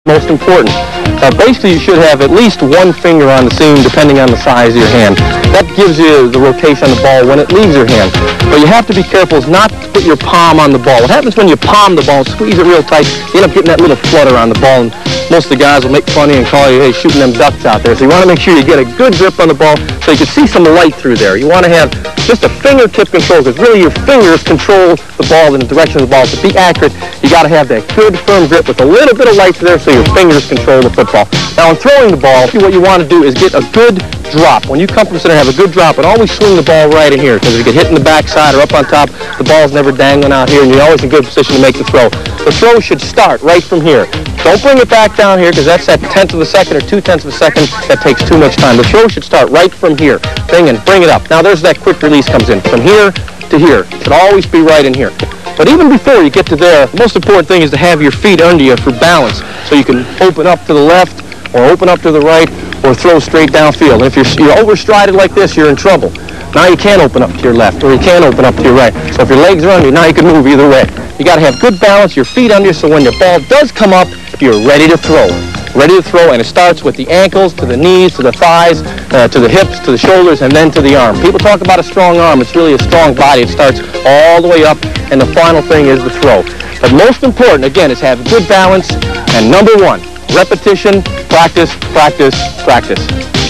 Most important. Basically, you should have at least one finger on the seam, depending on the size of your hand. That gives you the rotation on the ball when it leaves your hand. But you have to be careful not to put your palm on the ball. What happens when you palm the ball, squeeze it real tight, you end up getting that little flutter on the ball, and most of the guys will make fun of you and call you, hey, shooting them ducks out there. So you want to make sure you get a good grip on the ball so you can see some light through there. You want to have just a fingertip control, because really your fingers control the ball in the direction of the ball. To be accurate, you got to have that good, firm grip with a little bit of light through there so your fingers control the football. Now, in throwing the ball, what you want to do is get a good drop. When you come from center, have a good drop, and always swing the ball right in here, because if you get hit in the backside or up on top, the ball's never dangling out here, and you're always in good position to make the throw. The throw should start right from here. Don't bring it back down here, because that's that tenth of a second or 2/10 of a second. That takes too much time. The throw should start right from here. Bang, and bring it up. Now, there's that quick release comes in. From here to here. It should always be right in here. But even before you get to there, the most important thing is to have your feet under you for balance, so you can open up to the left or open up to the right or throw straight downfield. And if you're overstrided like this, you're in trouble. Now you can't open up to your left or you can't open up to your right. So if your legs are under you, now you can move either way. You got to have good balance, your feet under you, so when your ball does come up, you're ready to throw. Ready to throw, and it starts with the ankles, to the knees, to the thighs, to the hips, to the shoulders, and then to the arm. People talk about a strong arm. It's really a strong body. It starts all the way up, and the final thing is the throw. But most important, again, is have good balance, and number one, repetition, practice, practice, practice.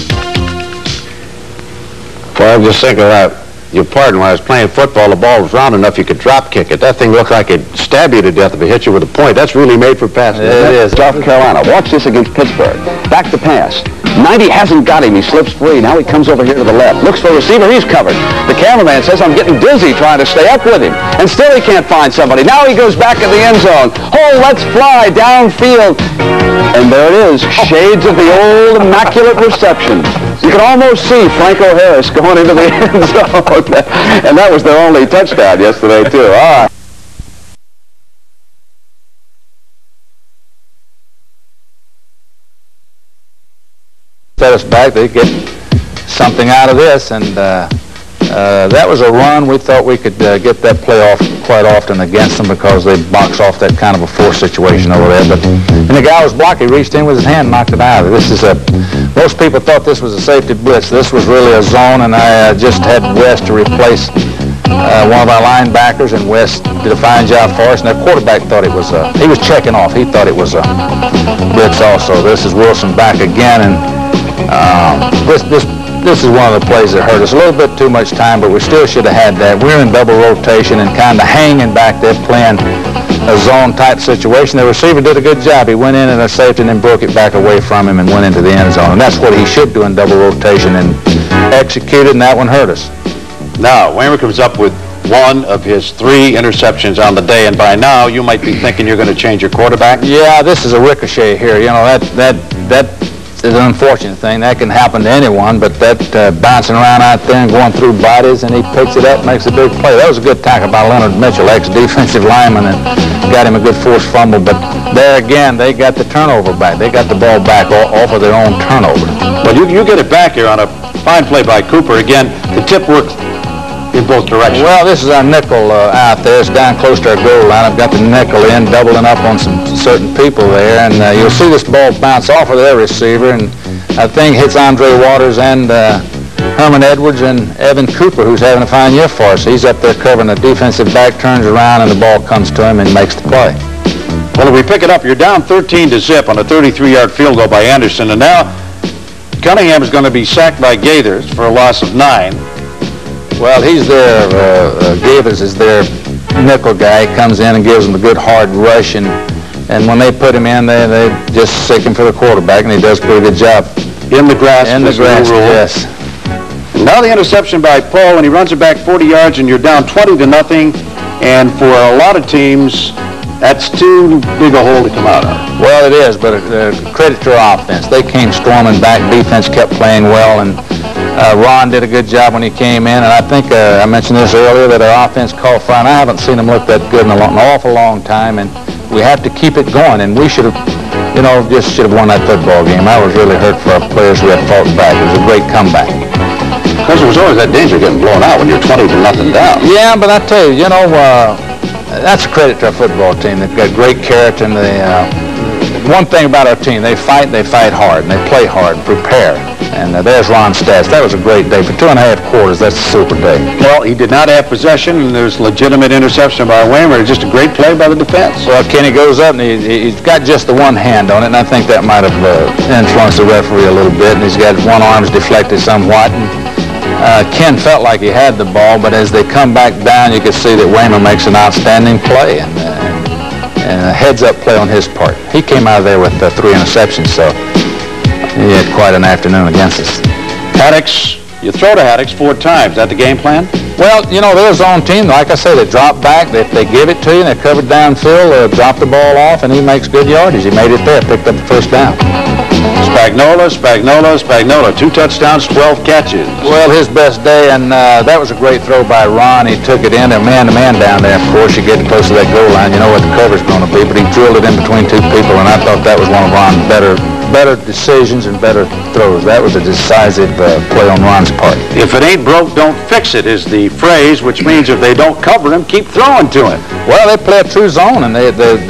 Well, I'm just thinking about your pardon, when I was playing football, the ball was round enough you could drop kick it. That thing looked like it'd stab you to death if it hit you with a point. That's really made for passing. It is. South Carolina. Watch this against Pittsburgh. Back to pass. 90 hasn't got him. He slips free. Now he comes over here to the left. Looks for a receiver. He's covered. The cameraman says, I'm getting dizzy trying to stay up with him. And still he can't find somebody. Now he goes back in the end zone. Oh, let's fly downfield. And there it is. Shades of the old immaculate reception. You can almost see Franco Harris going into the end zone. And that was their only touchdown yesterday, too. All right. Set us back, they get something out of this, and that was a run. We thought we could get that playoff quite often against them because they box off that kind of a force situation over there. But and the guy was blocked. He reached in with his hand and knocked it out. This is most people thought this was a safety blitz. This was really a zone, and I just had West to replace one of our linebackers, and West did a fine job for us. And their quarterback thought it was he was checking off. He thought it was a blitz also. This is Wilson back again, and this is one of the plays that hurt us. A little bit too much time, but we still should have had that. We're in double rotation and kind of hanging back there playing a zone-type situation. The receiver did a good job. He went in and a safety and then broke it back away from him and went into the end zone. And that's what he should do in double rotation, and executed, and that one hurt us. Now, Waymer comes up with one of his 3 interceptions on the day, and by now you might be thinking you're going to change your quarterback. Yeah, this is a ricochet here. You know, that is an unfortunate thing. That can happen to anyone, but that bouncing around out there and going through bodies, and he picks it up, makes a big play. That was a good tackle by Leonard Mitchell, ex-defensive lineman, and got him a good forced fumble. But there again, they got the turnover back. They got the ball back off of their own turnover. Well, you get it back here on a fine play by Cooper. Again, the tip works in both directions. Well, this is our nickel out there. It's down close to our goal line. I've got the nickel in, doubling up on some certain people there, and you'll see this ball bounce off of their receiver, and I think hits Andre Waters and Herman Edwards and Evan Cooper, who's having a fine year for us. He's up there covering the defensive back, turns around, and the ball comes to him and makes the play. Well, if we pick it up, you're down 13-0 on a 33-yard field goal by Anderson, and now Cunningham is going to be sacked by Gaithers for a loss of 9. Well, he's their, Gaithers is their nickel guy. He comes in and gives them a good hard rush, and when they put him in, they just sick him for the quarterback, and he does a pretty good job. In the grass. In the grass, yes. Now the interception by Paul, and he runs it back 40 yards, and you're down 20-0, and for a lot of teams, that's too big a hole to come out of. Well, it is, but credit to our offense. They came storming back. Defense kept playing well, and Ron did a good job when he came in, and I think I mentioned this earlier that our offense caught fire, and I haven't seen them look that good in an awful long time, and we have to keep it going, and we should have, just should have won that football game. I was really hurt for our players who had fought back. It was a great comeback. Because there was always that danger of getting blown out when you're 20-0 down. Yeah, but I tell you, that's a credit to our football team. They've got great character, and one thing about our team, they fight hard, and they play hard and prepare. And there's Ron's stats. That was a great day. For 2.5 quarters, that's a super day. Well, he did not have possession, and there's legitimate interception by Waymer. Just a great play by the defense. Well, Kenny goes up, and he's got just the one hand on it, and I think that might have influenced the referee a little bit, and he's got one arm's deflected somewhat. And Ken felt like he had the ball, but as they come back down, you could see that Waymer makes an outstanding play, and a heads-up play on his part. He came out of there with 3 interceptions, so he had quite an afternoon against us. Haddix, you throw to Haddix 4 times. Is that the game plan? Well, you know, they're a zone team. Like I say, they drop back. If they give it to you and they're covered downfield, they'll drop the ball off, and he makes good yardage. He made it there, picked up the first down. Spagnola, 2 touchdowns, 12 catches. Well, his best day, and that was a great throw by Ron. He took it in, they're man-to-man down there. Of course, you get close to that goal line, you know what the cover's going to be, but he drilled it in between 2 people, and I thought that was one of Ron's better decisions and better throws. That was a decisive play on Ron's part. If it ain't broke, don't fix it is the phrase, which means if they don't cover him, keep throwing to him. Well, they play a true zone, and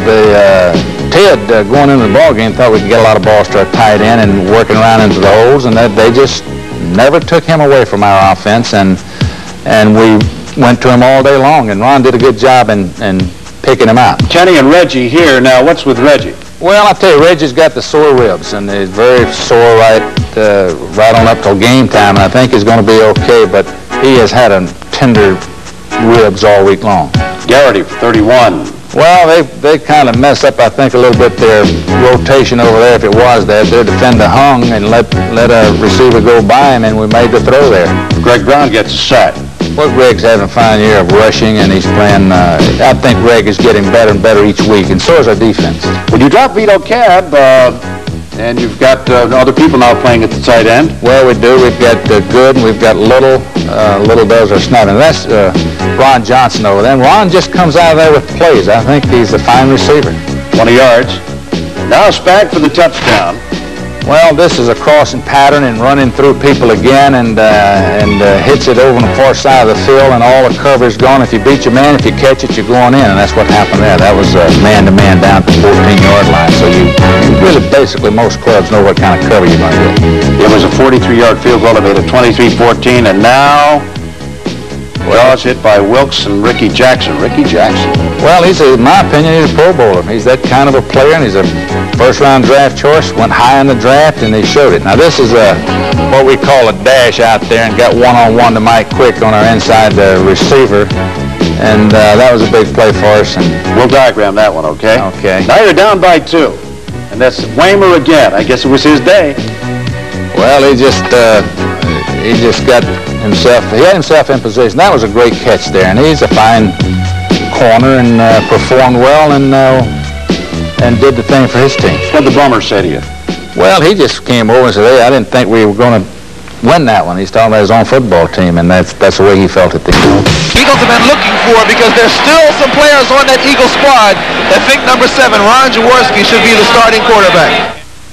Ted, going into the ball game, thought we could get a lot of balls to our tight end and working around into the holes, and they just never took him away from our offense, and we went to him all day long, and Ron did a good job in picking him out. Kenny and Reggie here. Now, what's with Reggie? Well, I'll tell you, Reggie's got the sore ribs, and he's very sore right on up till game time, and I think he's going to be okay, but he has had tender ribs all week long. Garrity for 31. Well, they kind of mess up, I think, a little bit their rotation over there if it was that. Their defender hung and let a receiver go by him, and we made the throw there. Greg Brown gets a sack. Well, Greg's having a fine year of rushing, and he's playing, I think Greg is getting better and better each week, and so is our defense. When you drop Vito Cab, and you've got other people now playing at the tight end. Well, we do. We've got Good, and we've got Little. Little does our sniping. That's Ron Johnson over there. And Ron just comes out of there with plays. I think he's a fine receiver. 20 yards. Now Spag for the touchdown. Well, this is a crossing pattern and running through people again, and hits it over on the far side of the field, and all the cover's gone. If you beat your man, if you catch it, you're going in, and that's what happened there. That was man-to-man down to the 14-yard line. So you really basically, most clubs know what kind of cover you're going to get. It was a 43-yard field goal. It made it 23-14, and now Jaws hit by Wilkes and Ricky Jackson. Ricky Jackson. Well, in my opinion, he's a Pro Bowler. He's that kind of a player, and he's a first-round draft choice. Went high in the draft, and he showed it. Now, this is what we call a dash out there, and got one-on-one to Mike Quick on our inside receiver, and that was a big play for us. And we'll diagram that one, okay? Okay. Now you're down by 2, and that's Waymer again. I guess it was his day. Well, he just got himself. He had himself in position. That was a great catch there, and he's a fine corner and performed well and did the thing for his team. What did the bummer say to you? Well, he just came over and said, "Hey, I didn't think we were going to win that one." He's talking about his own football team, and that's the way he felt it. Eagles have been looking for, because there's still some players on that Eagle squad that think number 7, Ron Jaworski, should be the starting quarterback.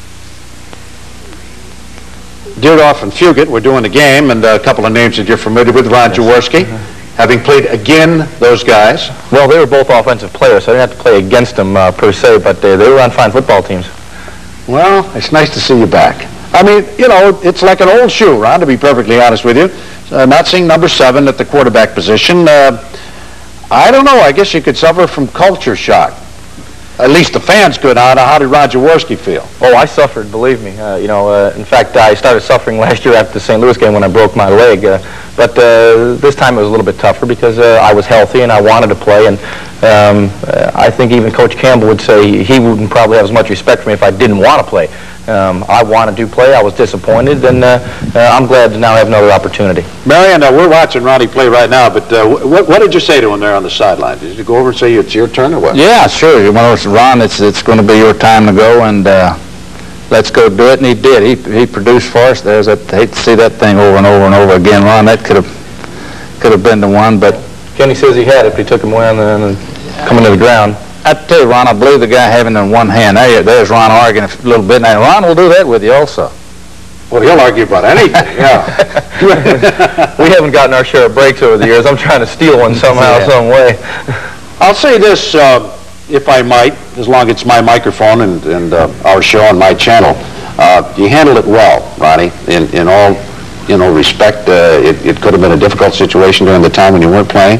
Dierdorf and Fugit were doing the game, and a couple of names that you're familiar with, Ron Jaworski, having played again those guys. Well, they were both offensive players, so I didn't have to play against them per se, but they were on fine football teams. Well, it's nice to see you back. I mean, you know, it's like an old shoe, Ron, to be perfectly honest with you. Not seeing number 7 at the quarterback position. I don't know. I guess you could suffer from culture shock. At least the fans could. How did Ron Jaworski feel? Oh, I suffered, believe me. In fact, I started suffering last year after the St. Louis game when I broke my leg. But this time it was a little bit tougher because I was healthy and I wanted to play. And I think even Coach Campbell would say he wouldn't probably have as much respect for me if I didn't want to play. I wanted to play. I was disappointed, and I'm glad to now have another opportunity. Marion, we're watching Ronnie play right now, but what did you say to him there on the sideline? Did you go over and say it's your turn or what? Yeah, sure. Ron, it's going to be your time to go, and let's go do it. And he did. He produced for us. I hate to see that thing over and over and over again, Ron. That could have been the one, but Kenny says he had it, but he took him away and coming to the ground. I tell you, Ron, I believe the guy having it in one hand. There's Ron arguing a little bit. Now, Ron will do that with you also. Well, he'll argue about anything, yeah. We haven't gotten our share of breaks over the years. I'm trying to steal one somehow, some way. I'll say this, if I might, as long as it's my microphone and our show and my channel, you handled it well, Ronnie, in all, respect. It could have been a difficult situation during the time when you weren't playing,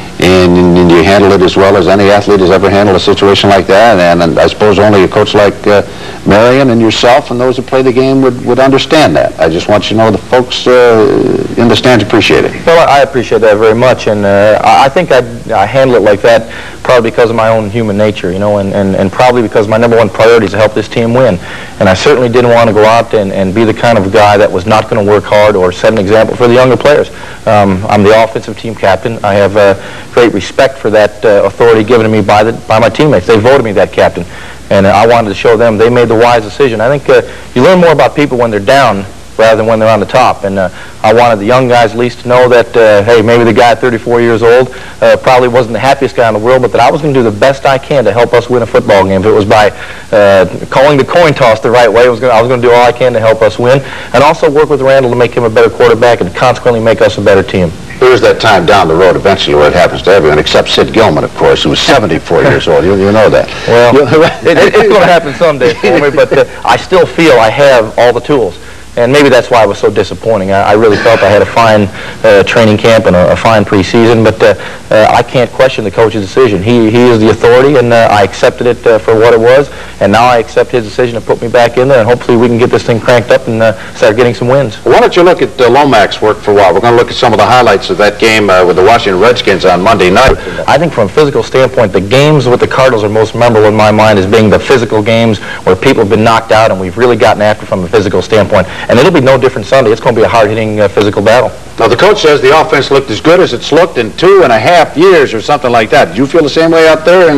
and you handled it as well as any athlete has ever handled a situation like that, and I suppose only a coach like Marion and yourself and those who play the game would understand that. I just want you to know the folks in the stands appreciate it. Well, I appreciate that very much, and I think I handle it like that probably because of my own human nature, and probably because my number one priority is to help this team win. And I certainly didn't want to go out and be the kind of guy that was not going to work hard or set an example for the younger players. I'm the offensive team captain. I have great respect for that authority given to me by my teammates. They voted me that captain, and I wanted to show them they made the wise decision. I think you learn more about people when they're down rather than when they're on the top. And I wanted the young guys at least to know that, hey, maybe the guy at 34 years old probably wasn't the happiest guy in the world, but that I was going to do the best I can to help us win a football game. If it was by calling the coin toss the right way, I was going to do all I can to help us win, and also work with Randall to make him a better quarterback and consequently make us a better team. There is that time down the road eventually where it happens to everyone except Sid Gilman, of course, who was 74 years old. You know that. Well, it's going to happen someday for me, but I still feel I have all the tools. And maybe that's why it was so disappointing. I really felt I had a fine training camp and a fine preseason, but I can't question the coach's decision. He is the authority, and I accepted it for what it was, and now I accept his decision to put me back in there, and hopefully we can get this thing cranked up and start getting some wins. Why don't you look at Lomax work for a while? We're going to look at some of the highlights of that game with the Washington Redskins on Monday night. I think from a physical standpoint, the games with the Cardinals are most memorable in my mind as being the physical games where people have been knocked out and we've really gotten after from a physical standpoint. And it'll be no different Sunday. It's going to be a hard-hitting physical battle. Now, the coach says the offense looked as good as it's looked in 2.5 years or something like that. Did you feel the same way out there?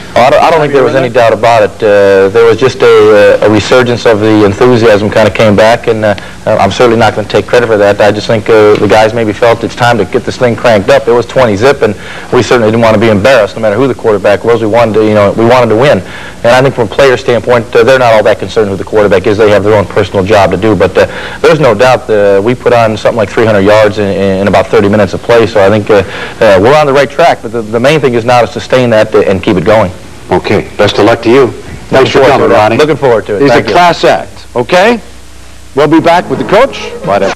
I don't think there was any doubt about it. There was just a resurgence of the enthusiasm kind of came back, and I'm certainly not going to take credit for that. I just think the guys maybe felt it's time to get this thing cranked up. It was 20-zip, and we certainly didn't want to be embarrassed, no matter who the quarterback was. We wanted to win. And I think from a player standpoint, they're not all that concerned who the quarterback is. They have their own personal job to do. But there's no doubt we put on something like 300 yards in about 30 minutes of play. So I think we're on the right track. But the main thing is now to sustain that and keep it going. Okay. Best of luck to you. Thanks for coming, Ronnie. Looking forward to it. He's a class act. Okay? We'll be back with the coach. Bye.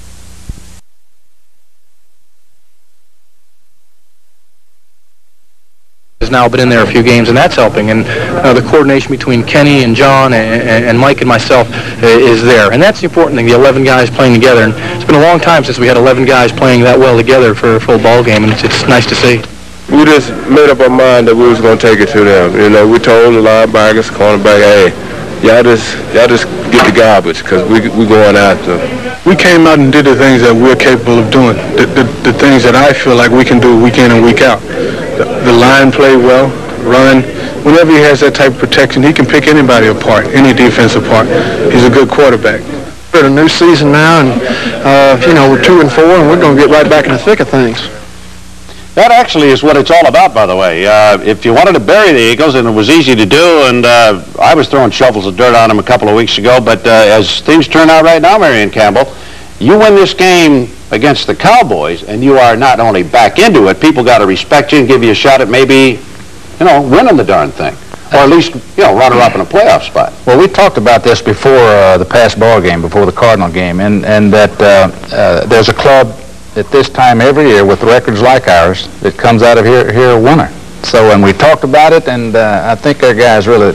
Has now been in there a few games, and that's helping. And the coordination between Kenny and John and Mike and myself is there. And that's the important thing, the 11 guys playing together. And it's been a long time since we had 11 guys playing that well together for a full ball game, and it's nice to see. We just made up our mind that we was going to take it to them. We told the linebackers, cornerback, hey, y'all just get the garbage because we going after them. We came out and did the things that we're capable of doing, the things that I feel like we can do week in and week out. The line played well, run. Whenever he has that type of protection, he can pick anybody apart, any defense apart. He's a good quarterback. We're in a new season now, and we're 2-4, and we're going to get right back in the thick of things. That actually is what it's all about, by the way. If you wanted to bury the Eagles, and it was easy to do, and I was throwing shovels of dirt on them a couple of weeks ago, but as things turn out right now, Marion Campbell, you win this game against the Cowboys, and you are not only back into it, people got to respect you and give you a shot at maybe, winning the darn thing. Or at least, runner-up in a playoff spot. Well, we talked about this before the past ball game, before the Cardinal game, and that there's a club at this time every year with records like ours that comes out of here a winner. So, and we talked about it, and I think our guys really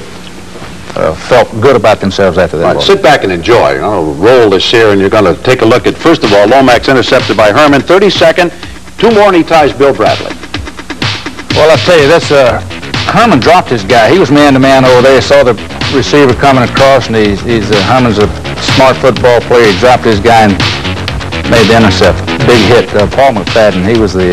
felt good about themselves after that. Right, sit back and enjoy. Roll this here, and you're going to take a look at, first of all, Lomax intercepted by Herman. 32nd, 2 more, and he ties Bill Bradley. Well, I'll tell you, Herman dropped his guy. He was man-to-man over there. He saw the receiver coming across, and Herman's a smart football player. He dropped his guy and made the intercept. Big hit. Paul McFadden, he was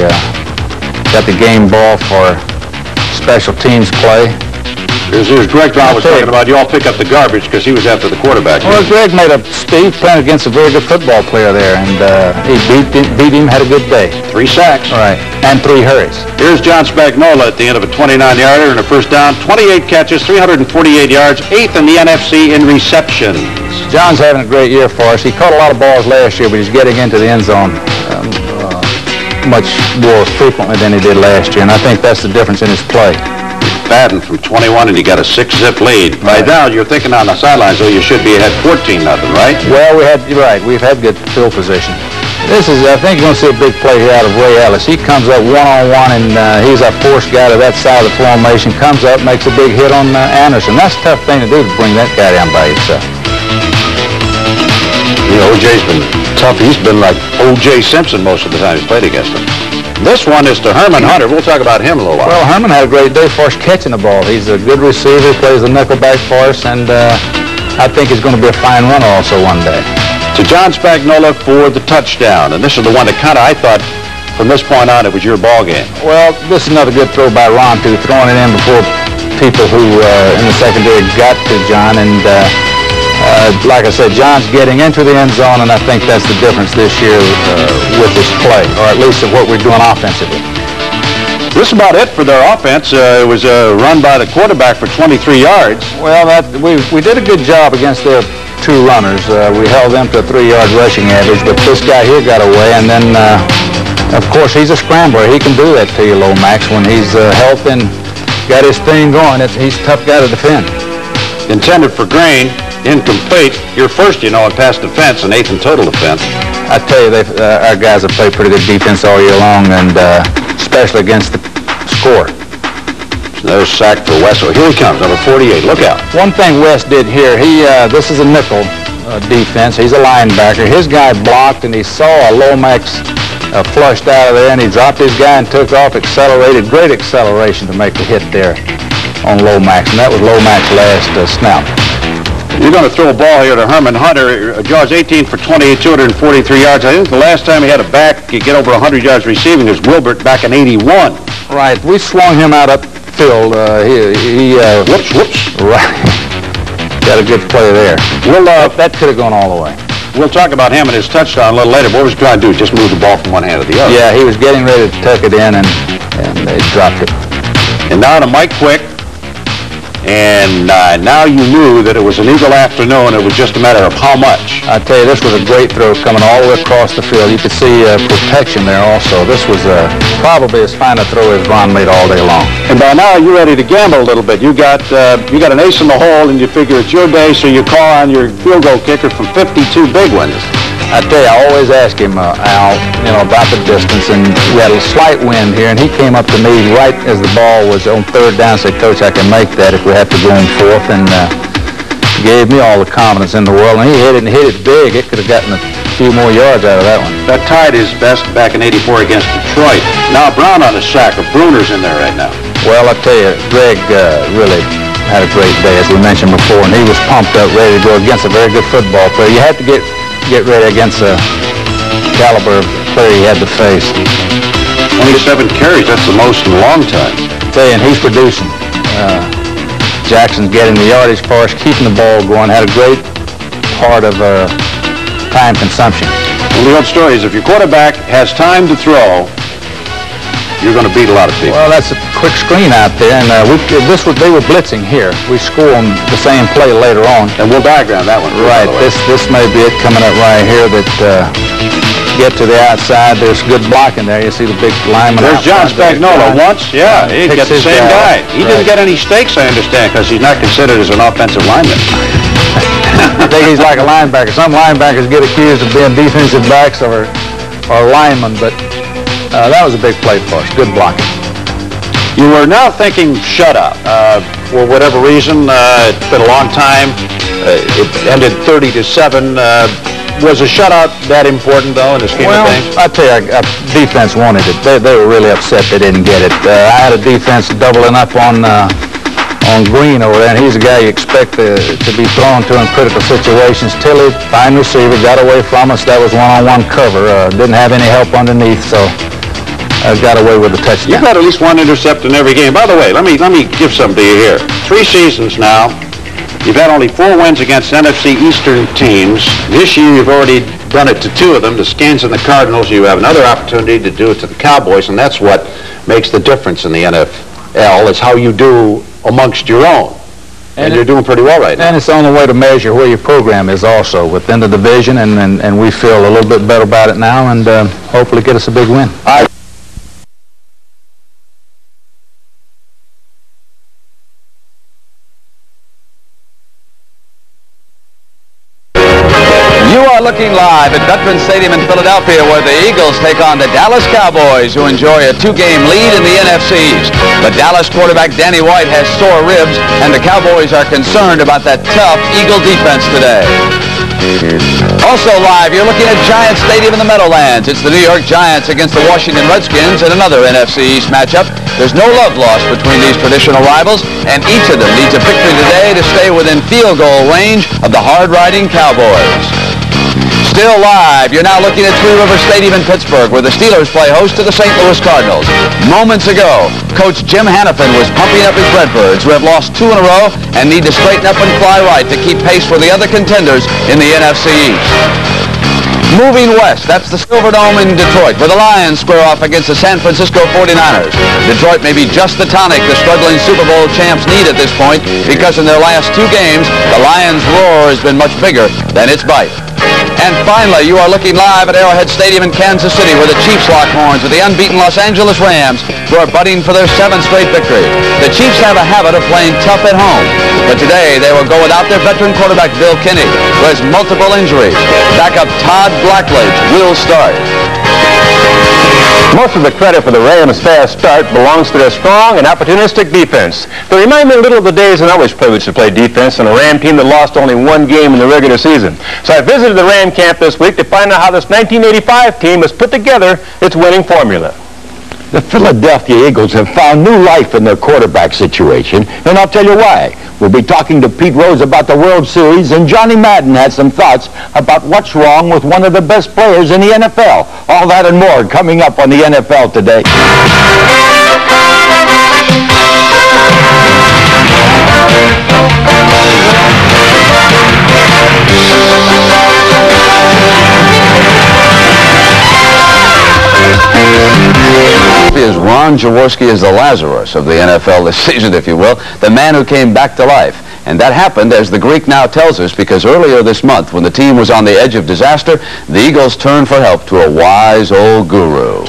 got the game ball for special teams play. Here's Greg Brown was talking about you all pick up the garbage because he was after the quarterback. Well, Greg made a speed playing against a very good football player there, and he beat him, had a good day. 3 sacks. All right, and 3 hurries. Here's John Spagnola at the end of a 29-yarder and a first down. 28 catches, 348 yards, 8th in the NFC in receptions. John's having a great year for us. He caught a lot of balls last year, but he's getting into the end zone much more frequently than he did last year, and I think that's the difference in his play. McFadden from 21, and you got a 6-zip lead. By now, you're thinking on the sidelines, though, you should be ahead 14-0, right? Well, you're right. We've had good field position. I think you're going to see a big play here out of Ray Ellis. He comes up one-on-one, and he's a force guy to that side of the formation. Comes up, makes a big hit on Anderson. That's a tough thing to do, to bring that guy down by himself. You know, O.J.'s been tough. He's been like O.J. Simpson most of the time he's played against him. This one is to Herman Hunter. We'll talk about him a little while. Well, Herman had a great day for us catching the ball. He's a good receiver, plays the nickelback for us, and I think he's going to be a fine runner also one day. To John Spagnola for the touchdown, and this is the one that kind of, I thought, from this point on, it was your ball game. Well, this is another good throw by Ron, too, throwing it in before people who in the secondary got to John, and like I said, John's getting into the end zone, and I think that's the difference this year with this play, or at least of what we're doing offensively. This is about it for their offense. It was a run by the quarterback for 23 yards. Well, we did a good job against their two runners. We held them to a 3-yard rushing average, but this guy here got away, and then, of course, he's a scrambler. He can do that to you, Lomax, when he's healthy and got his thing going. He's a tough guy to defend. Intended for Grain. Incomplete. You're first, you know, in pass defense and 8th in total defense. I tell you, our guys have played pretty good defense all year long, and especially against the score. Another sack for West. Oh, here he comes, number 48. Look out. One thing West did here, this is a nickel defense. He's a linebacker. His guy blocked, and he saw a Lomax flushed out of there, and he dropped his guy and took off, accelerated. Great acceleration to make the hit there on Lomax, and that was Lomax's last snap. You're going to throw a ball here to Herman Hunter. Jaws 18 for 28, 243 yards. I think the last time he had a back get over 100 yards receiving was Wilbert back in 81. Right. We swung him out upfield. Whoops. Right. Got a good play there. That could have gone all the way. We'll talk about him and his touchdown a little later. What was he trying to do? Just move the ball from one hand to the other. Yeah, he was getting ready to tuck it in, and they dropped it. And now to Mike Quick. And now you knew that it was an Eagle afternoon. It was just a matter of how much. I tell you, this was a great throw coming all the way across the field. You could see protection there also. This was probably as fine a throw as Ron made all day long. And by now you're ready to gamble a little bit. You got an ace in the hole, and you figure it's your day, so you call on your field goal kicker from 52 big ones. I tell you, I always ask him, Al, about the distance, and we had a slight wind here, and he came up to me right as the ball was on 3rd down and said, Coach, I can make that if we have to go on 4th, and gave me all the confidence in the world, and he hit it big. It could have gotten a few more yards out of that one. That tied his best back in 84 against Detroit. Now Brown on a sack. Bruner's in there right now. Well, I tell you, Greg really had a great day, as we mentioned before, and he was pumped up, ready to go against a very good football player. You had to get ready against a caliber of player he had to face. 27 carries, that's the most in a long time. I tell you, and he's producing. Jackson's getting the yardage for us, keeping the ball going, had a great part of time consumption. Well, the old story is if your quarterback has time to throw, you're going to beat a lot of people. Well, that's a quick screen out there, and they were blitzing here. We score on the same play later on. And we'll diagram that one. Right. This may be it coming up right here that get to the outside. There's good blocking there. You see the big lineman. There's John Spagnola once. Yeah, he got the same guy. He didn't get any stakes, I understand, because he's not considered as an offensive lineman. I think he's like a linebacker. Some linebackers get accused of being defensive backs or linemen, but that was a big play for us. Good blocking. You were now thinking shutout. For whatever reason, it's been a long time. It ended 30-7. Was a shutout that important, though, in the scheme of things? I tell you, defense wanted it. They were really upset they didn't get it. I had a defense doubling up on Green over there, and he's a guy you expect to be thrown to in critical situations. Tilley, fine receiver, got away from us. That was one-on-one cover. Didn't have any help underneath, so got away with the touchdown. You've had at least one intercept in every game. By the way, let me give something to you here. 3 seasons now. You've had only 4 wins against NFC Eastern teams. This year you've already done it to 2 of them, the Skins and the Cardinals. You have another opportunity to do it to the Cowboys, and that's what makes the difference in the NFL, is how you do amongst your own. And you're doing pretty well right now. And it's the only way to measure where your program is also within the division, and we feel a little bit better about it now, and hopefully get us a big win. You are looking live at Veterans Stadium in Philadelphia, where the Eagles take on the Dallas Cowboys, who enjoy a 2-game lead in the NFC East. But Dallas quarterback Danny White has sore ribs, and the Cowboys are concerned about that tough Eagle defense today. Also live, you're looking at Giants Stadium in the Meadowlands. It's the New York Giants against the Washington Redskins in another NFC East matchup. There's no love lost between these traditional rivals, and each of them needs a victory today to stay within field goal range of the hard-riding Cowboys. Still live, you're now looking at Three River Stadium in Pittsburgh, where the Steelers play host to the St. Louis Cardinals. Moments ago, Coach Jim Hannafin was pumping up his Redbirds, who have lost 2 in a row and need to straighten up and fly right to keep pace with the other contenders in the NFC East. Moving west, that's the Silverdome in Detroit, where the Lions square off against the San Francisco 49ers. Detroit may be just the tonic the struggling Super Bowl champs need at this point, because in their last 2 games, the Lions' roar has been much bigger than its bite. And finally, you are looking live at Arrowhead Stadium in Kansas City, where the Chiefs lock horns with the unbeaten Los Angeles Rams, who are budding for their 7th straight victory. The Chiefs have a habit of playing tough at home, but today they will go without their veteran quarterback Bill Kinney, who has multiple injuries. Backup Todd Blackledge will start. Most of the credit for the Rams' fast start belongs to their strong and opportunistic defense. They remind me a little of the days when I was privileged to play defense on a Ram team that lost only 1 game in the regular season. So I visited the Ram camp this week to find out how this 1985 team has put together its winning formula. The Philadelphia Eagles have found new life in their quarterback situation, and I'll tell you why. We'll be talking to Pete Rose about the World Series, and Johnny Madden had some thoughts about what's wrong with one of the best players in the NFL. All that and more coming up on the NFL Today. Is Ron Jaworski is the Lazarus of the NFL this season, if you will, the man who came back to life. And that happened, as the Greek now tells us, because earlier this month, when the team was on the edge of disaster, the Eagles turned for help to a wise old guru.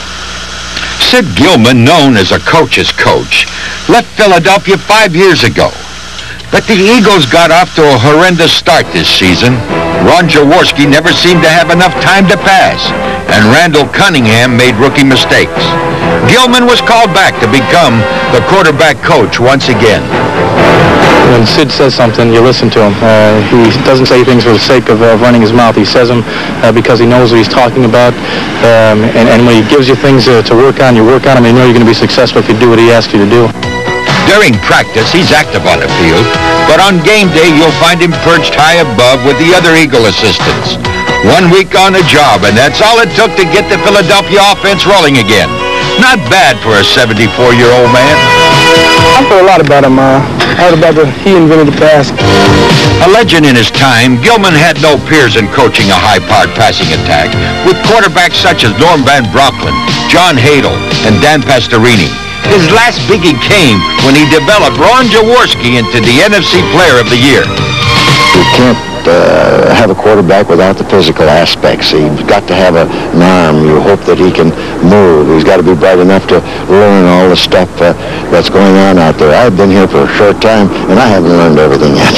Sid Gilman, known as a coach's coach, left Philadelphia 5 years ago. But the Eagles got off to a horrendous start this season. Ron Jaworski never seemed to have enough time to pass, and Randall Cunningham made rookie mistakes. Gilman was called back to become the quarterback coach once again. When Sid says something, you listen to him. He doesn't say things for the sake of running his mouth. He says them because he knows what he's talking about. And when he gives you things to work on, you work on them, and you know you're going to be successful if you do what he asks you to do. During practice, he's active on the field, but on game day, you'll find him perched high above with the other Eagle assistants. 1 week on the job, and that's all it took to get the Philadelphia offense rolling again. Not bad for a 74-year-old man. I've heard a lot about him. I heard about he invented the pass. A legend in his time, Gilman had no peers in coaching a high-powered passing attack, with quarterbacks such as Norm Van Brocklin, John Hadel, and Dan Pastorini. His last biggie came when he developed Ron Jaworski into the NFC Player of the Year. You can't have a quarterback without the physical aspects. He's got to have an arm. You hope that he can move. He's got to be bright enough to learn all the stuff that's going on out there. I've been here for a short time, and I haven't learned everything yet.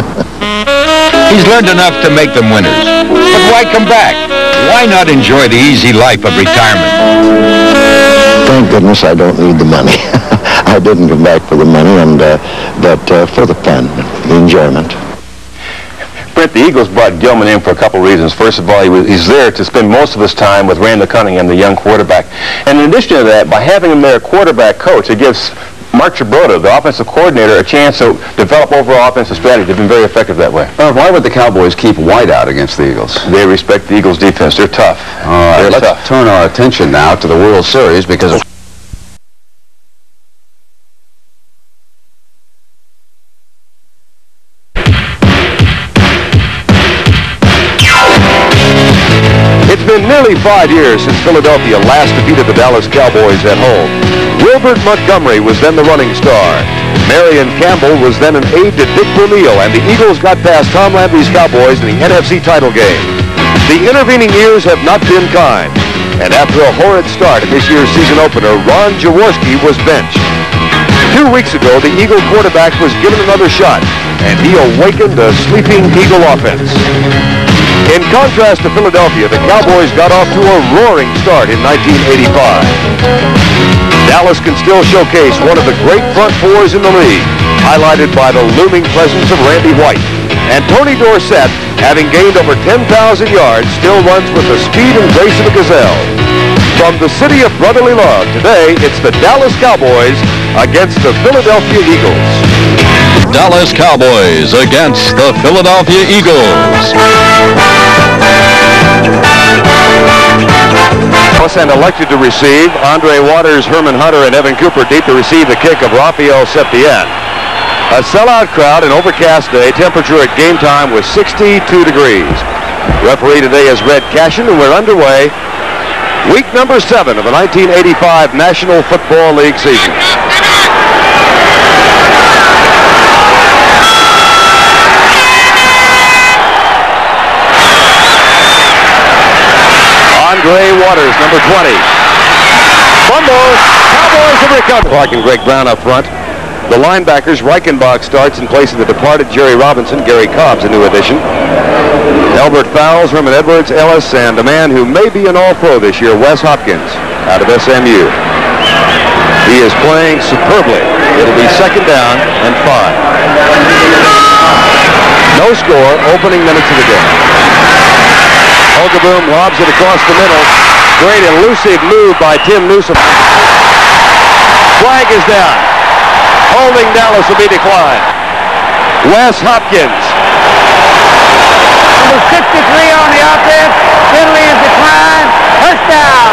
He's learned enough to make them winners. But why come back? Why not enjoy the easy life of retirement? Thank goodness I don't need the money. I didn't come back for the money, but for the fun, the enjoyment. Brent, the Eagles brought Gilman in for a couple reasons. First of all, he's there to spend most of his time with Randall Cunningham, the young quarterback. And in addition to that, by having him there quarterback coach, it gives Mark Chabrota, the offensive coordinator, a chance to develop overall offensive strategy. They've been very effective that way. Why would the Cowboys keep White out against the Eagles? They respect the Eagles' defense. They're tough. All right, let's turn our attention now to the World Series, because It's been nearly 5 years since Philadelphia last defeated the Dallas Cowboys at home. Wilbert Montgomery was then the running star. Marion Campbell was then an aide to Dick Vermeil, and the Eagles got past Tom Landry's Cowboys in the NFC title game. The intervening years have not been kind, and after a horrid start in this year's season opener, Ron Jaworski was benched. 2 weeks ago, the Eagle quarterback was given another shot, and he awakened a sleeping Eagle offense. In contrast to Philadelphia, the Cowboys got off to a roaring start in 1985. Dallas can still showcase one of the great front fours in the league, highlighted by the looming presence of Randy White. And Tony Dorsett, having gained over 10,000 yards, still runs with the speed and grace of a gazelle. From the city of brotherly love, today it's the Dallas Cowboys against the Philadelphia Eagles. Dallas Cowboys against the Philadelphia Eagles. And elected to receive, Andre Waters, Herman Hunter, and Evan Cooper deep to receive the kick of Rafael Septien. A sellout crowd, an overcast day, temperature at game time was 62 degrees. Referee today is Red Cashin, and we're underway. Week number 7 of the 1985 National Football League season. Andre Waters, number 20. Fumble. Cowboys have recovered. Clark and Greg Brown up front. The linebackers, Reichenbach starts in place of the departed Jerry Robinson. Gary Cobb's a new addition. Albert Fowles, Herman Edwards, Ellis, and a man who may be an All-Pro this year, Wes Hopkins, out of SMU. He is playing superbly. It'll be second down and 5. No score, opening minutes of the game. Holgaboom lobs it across the middle. Great elusive move by Tim Newsom. Flag is down. Holding Dallas will be declined. Wes Hopkins. Number 63 on the offense. Penalty is declined. First down.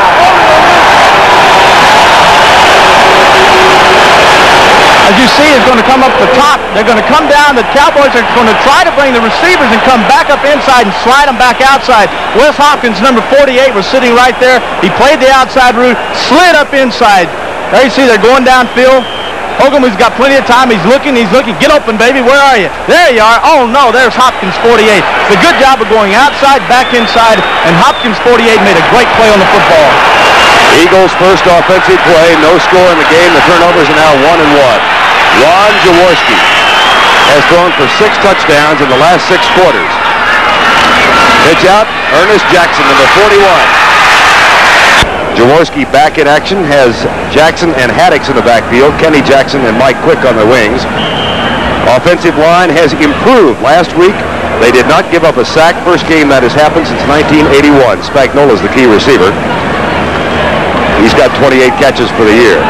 As you see, it's going to come up the top. They're going to come down. The Cowboys are going to try to bring the receivers and come back up inside and slide them back outside. Wes Hopkins, number 48, was sitting right there. He played the outside route, slid up inside. There you see they're going downfield. Hogan's got plenty of time. He's looking. Get open, baby. Where are you? There you are. Oh, no, there's Hopkins, 48. It's a good job of going outside, back inside, and Hopkins, 48, made a great play on the football. Eagles' first offensive play. No score in the game. The turnovers are now 1-1. Ron Jaworski has thrown for 6 touchdowns in the last 6 quarters. Pitch out, Ernest Jackson, number 41. Jaworski back in action, has Jackson and Haddix in the backfield, Kenny Jackson and Mike Quick on the wings. Offensive line has improved. Last week, they did not give up a sack. First game that has happened since 1981. Spagnuolo is the key receiver. He's got 28 catches for the year.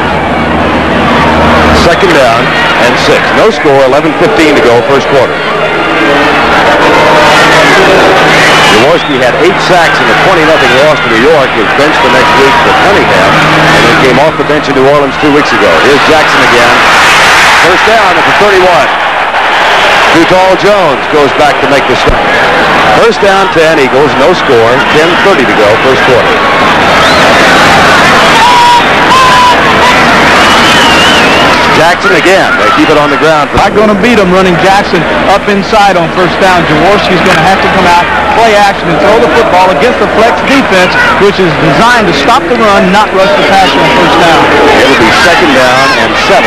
Second down and 6. No score, 11:15 to go, first quarter. Jaworski had 8 sacks in the 20-0 loss to New York. He was benched the next week for Cunningham, and then came off the bench in New Orleans 2 weeks ago. Here's Jackson again. First down at the 31. Too Tall Jones goes back to make the stop. First down, 10 Eagles, no score, 10:30 to go, first quarter. Jackson again. They keep it on the ground. Not going to beat them running Jackson up inside on first down. Jaworski's going to have to come out, play action, and throw the football against the flex defense, which is designed to stop the run, not rush the passer on first down. It'll be second down and 7.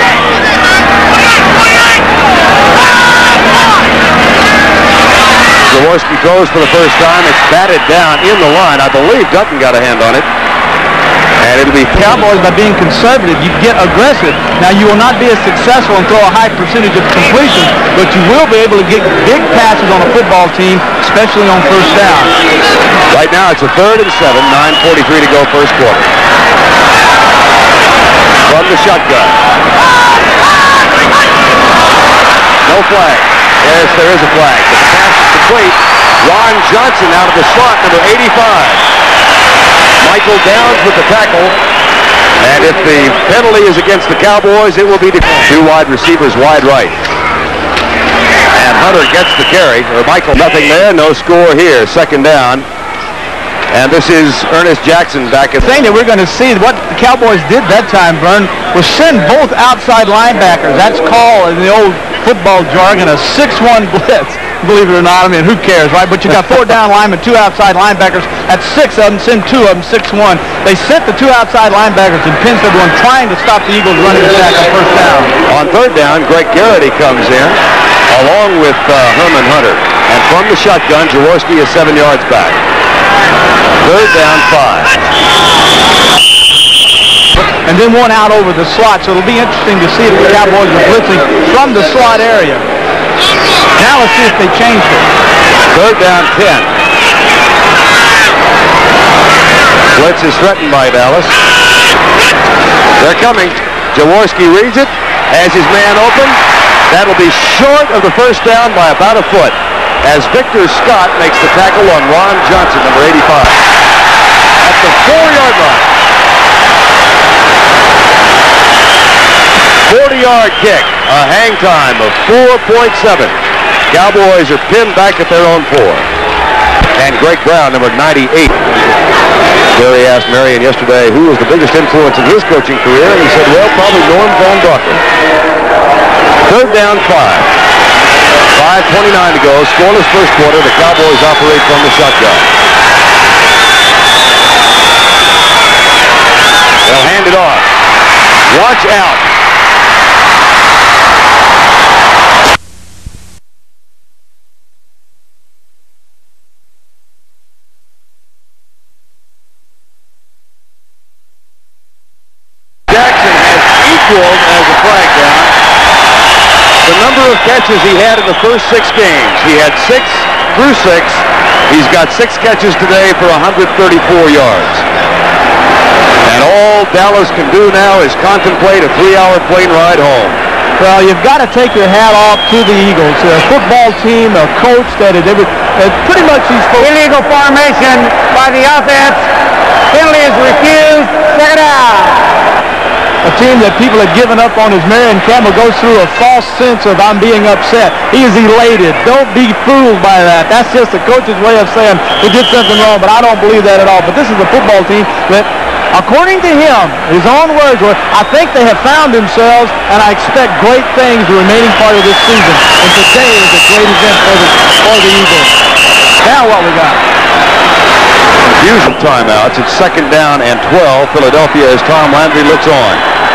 Jaworski throws for the first time. It's batted down in the line. I believe Dutton got a hand on it. And it'll be Cowboys, by being conservative, you get aggressive. Now, you will not be as successful and throw a high percentage of completion, but you will be able to get big passes on a football team, especially on first down. Right now, it's a 3rd and 7, 9:43 to go, first quarter. From the shotgun. No flag. Yes, there is a flag. But the pass is complete. Ron Johnson out of the slot, number 85. Michael Downs with the tackle, and if the penalty is against the Cowboys, it will be 2 wide receivers wide right. And Hunter gets the carry, or Michael, nothing there, no score here, second down. And this is Ernest Jackson back at... The thing that we're going to see, what the Cowboys did that time, Vern, was send both outside linebackers. That's called, in the old football jargon, a 6-1 blitz. Believe it or not, I mean, who cares, right? But you got 4 down linemen, 2 outside linebackers. At 6 of them, send 2 of them, 6-1. They sent the 2 outside linebackers and pinched everyone, trying to stop the Eagles running the sack on first down. On third down, Greg Garrity comes in, along with Herman Hunter. And from the shotgun, Jaworski is 7 yards back. Third down, 5. And then one out over the slot, so it'll be interesting to see if the Cowboys are blitzing from the slot area. Now let's see if they change it. Third down, 10. Blitz is threatened by Dallas. They're coming. Jaworski reads it, has his man open. That'll be short of the first down by about a foot as Victor Scott makes the tackle on Ron Johnson, number 85. At the 4-yard line. 40-yard kick, a hang time of 4.7. Cowboys are pinned back at their own 4. And Greg Brown, number 98. Jerry asked Marion yesterday who was the biggest influence in his coaching career, and he said, well, probably Norm Van Brocklin. Third down, 5. 5:29 to go, scoreless first quarter. The Cowboys operate from the shotgun. They'll hand it off. Watch out. Jackson has equaled as a flag down the number of catches he had in the first 6 games. He had 6 through 6. He's got 6 catches today for 134 yards. And all Dallas can do now is contemplate a 3-hour plane ride home. Well, you've got to take your hat off to the Eagles. A football team, a coach that pretty much these folks. Illegal formation by the offense. Penalty is refused. Second down. A team that people had given up on as Marion Campbell goes through a false sense of I'm being upset. He is elated. Don't be fooled by that. That's just the coach's way of saying he did something wrong, but I don't believe that at all. But this is a football team that, according to him, his own words were, I think they have found themselves, and I expect great things the remaining part of this season. And today is a great event for the Eagles. Now what we got? Confusion timeouts. It's second down and 12. Philadelphia as Tom Landry looks on.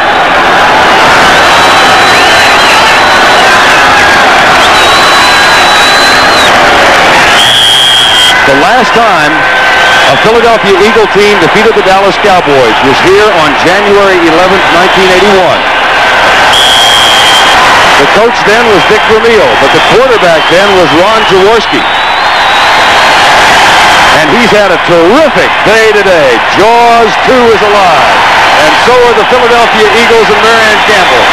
The last time a Philadelphia Eagle team defeated the Dallas Cowboys was here on January 11th, 1981. The coach then was Dick Vermeil, but the quarterback then was Ron Jaworski. And he's had a terrific day today. Jaws 2 is alive. And so are the Philadelphia Eagles and Marion Campbell.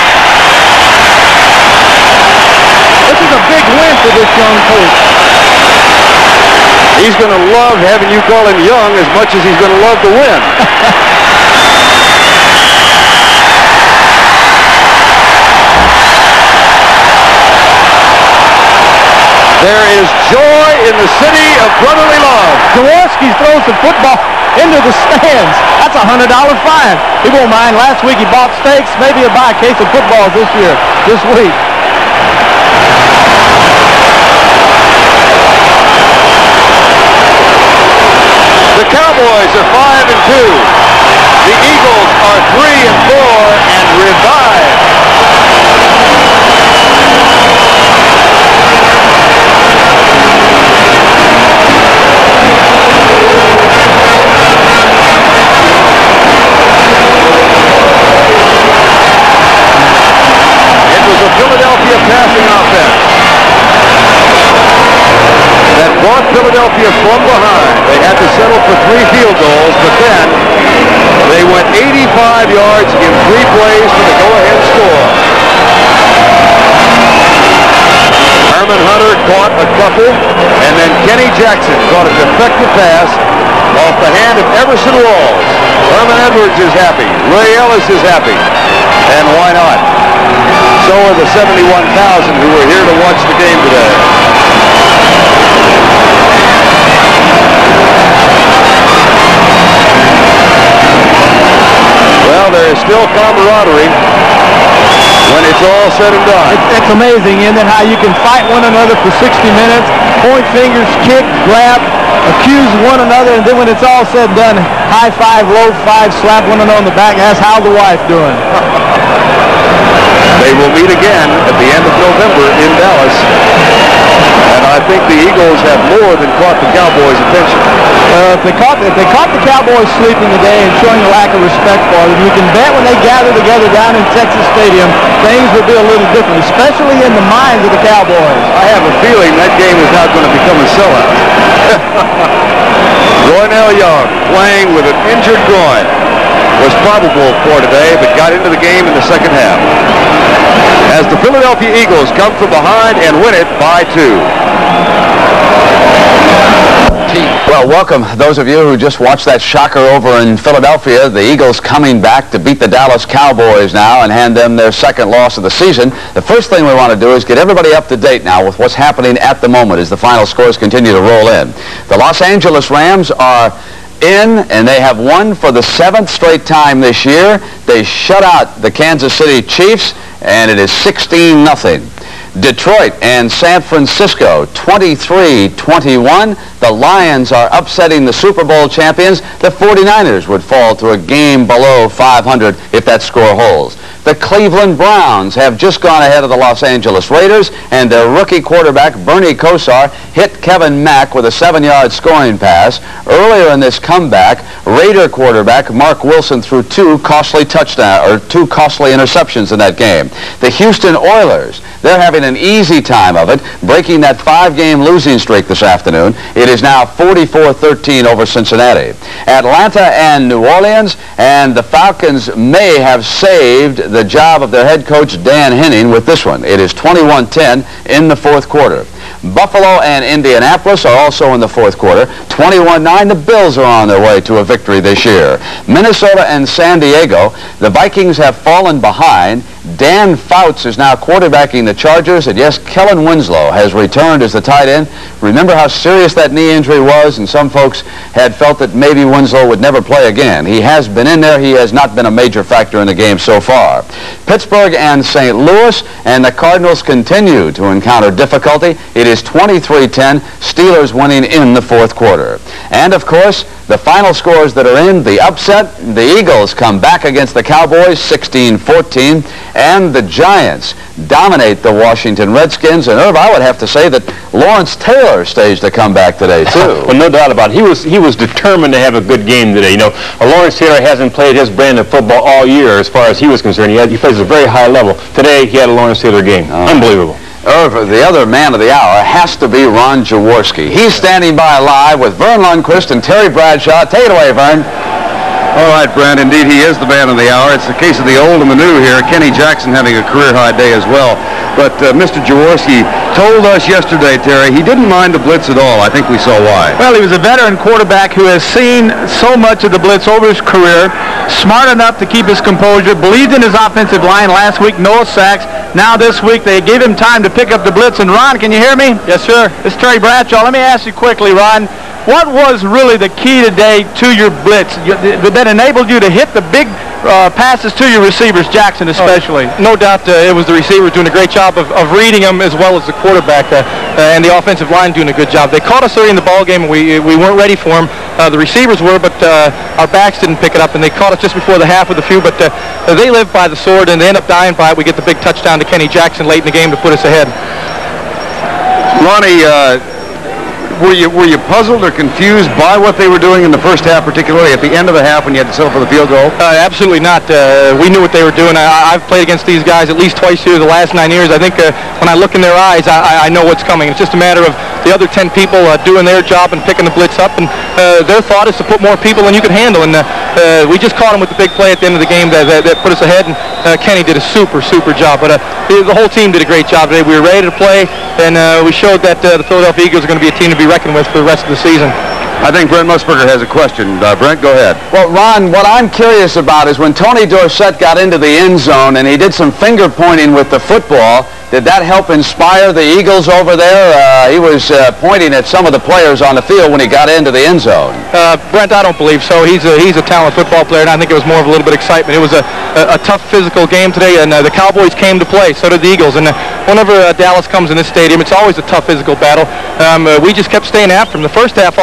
This is a big win for this young coach. He's going to love having you call him young as much as he's going to love to win. There is joy in the city of brotherly love. Jaworski throws the football into the stands. That's a $100 fine. He won't mind. Last week he bought steaks. Maybe he'll buy a case of footballs this week. The Cowboys are 5-2. The Eagles are 3-4 and revived. It was a Philadelphia passing offense that brought Philadelphia from behind. They had to settle for 3 field goals, but then they went 85 yards in 3 plays for the go-ahead score. Herman Hunter caught a couple, and then Kenny Jackson caught a defective pass off the hand of Everson Walls. Herman Edwards is happy. Ray Ellis is happy. And why not? So are the 71,000 who were here to watch the game today. Well, there is still camaraderie when it's all said and done. It's amazing, isn't it, how you can fight one another for 60 minutes, point fingers, kick, grab, accuse one another, and then when it's all said and done, high five, low five, slap one another on the back, ask how's the wife doing. They will meet again at the end of November in Dallas. And I think the Eagles have more than caught the Cowboys' attention. If they caught the Cowboys sleeping today and showing a lack of respect for them, you can bet when they gather together down in Texas Stadium, things will be a little different, especially in the minds of the Cowboys. I have a feeling that game is now going to become a sellout. Roynell Young, playing with an injured groin, was probable for today, but got into the game in the second half. As the Philadelphia Eagles come from behind and win it by 2. Well, welcome those of you who just watched that shocker over in Philadelphia. The Eagles coming back to beat the Dallas Cowboys now and hand them their second loss of the season. The first thing we want to do is get everybody up to date now with what's happening at the moment as the final scores continue to roll in. The Los Angeles Rams are in, and they have won for the 7th straight time this year. They shut out the Kansas City Chiefs, and it is 16-0. Detroit and San Francisco, 23-21. The Lions are upsetting the Super Bowl champions. The 49ers would fall to a game below 500 if that score holds. The Cleveland Browns have just gone ahead of the Los Angeles Raiders, and their rookie quarterback, Bernie Kosar, hit Kevin Mack with a 7-yard scoring pass. Earlier in this comeback, Raider quarterback Mark Wilson threw two costly interceptions in that game. The Houston Oilers, they're having an easy time of it, breaking that 5-game losing streak this afternoon. It is now 44-13 over Cincinnati. Atlanta and New Orleans, and the Falcons may have saved the job of their head coach Dan Henning with this one. It is 21-10 in the fourth quarter. Buffalo and Indianapolis are also in the fourth quarter. 21-9, the Bills are on their way to a victory this year. Minnesota and San Diego, the Vikings have fallen behind. Dan Fouts is now quarterbacking the Chargers, and yes, Kellen Winslow has returned as the tight end. Remember how serious that knee injury was, and some folks had felt that maybe Winslow would never play again. He has been in there. He has not been a major factor in the game so far. Pittsburgh and St. Louis, and the Cardinals continue to encounter difficulty. It is 23-10, Steelers winning in the fourth quarter. And, of course, the final scores that are in, the upset, the Eagles come back against the Cowboys 16-14, and the Giants dominate the Washington Redskins. And, Irv, I would have to say that Lawrence Taylor staged a comeback today, too. Well, no doubt about it. He was determined to have a good game today. You know, Lawrence Taylor hasn't played his brand of football all year as far as he was concerned. He plays at a very high level. Today, he had a Lawrence Taylor game. Unbelievable. Irv, the other man of the hour has to be Ron Jaworski. He's standing by live with Vern Lundquist and Terry Bradshaw. Take it away, Vern. All right, Brent, indeed he is the man of the hour. It's the case of the old and the new here. Kenny Jackson having a career-high day as well. But Mr. Jaworski told us yesterday, Terry, he didn't mind the blitz at all. I think we saw why. Well, he was a veteran quarterback who has seen so much of the blitz over his career, smart enough to keep his composure, believed in his offensive line. Last week, no sacks. Now this week, they gave him time to pick up the blitz. And Ron, can you hear me? Yes, sir. It's Terry Bradshaw. Let me ask you quickly, Ron. What was really the key today to your blitz that enabled you to hit the big passes to your receivers, Jackson especially? No doubt it was the receiver doing a great job of reading them, as well as the quarterback and the offensive line doing a good job. They caught us early in the ball game, and we weren't ready for them. The receivers were, but our backs didn't pick it up, and they caught us just before the half with a few, but they live by the sword, and they end up dying by it. We get the big touchdown to Kenny Jackson late in the game to put us ahead. Ronnie, were you puzzled or confused by what they were doing in the first half, particularly at the end of the half when you had to settle for the field goal? Absolutely not. We knew what they were doing. I've played against these guys at least twice here the last 9 years. I think when I look in their eyes, I know what's coming. It's just a matter of the other 10 people doing their job and picking the blitz up, and their thought is to put more people than you can handle. And we just caught them with the big play at the end of the game that put us ahead, and Kenny did a super job. But the whole team did a great job today. We were ready to play, and we showed that the Philadelphia Eagles are going to be a team to be reckoned with for the rest of the season. I think Brent Musburger has a question. Brent, go ahead. Well, Ron, what I'm curious about is when Tony Dorsett got into the end zone and he did some finger pointing with the football, did that help inspire the Eagles over there? He was pointing at some of the players on the field when he got into the end zone. Brent, I don't believe so. He's a talented football player, and I think it was more of a little bit of excitement. It was a tough physical game today, and the Cowboys came to play. So did the Eagles. And whenever Dallas comes in this stadium, it's always a tough physical battle. We just kept staying after them. The first half offensively,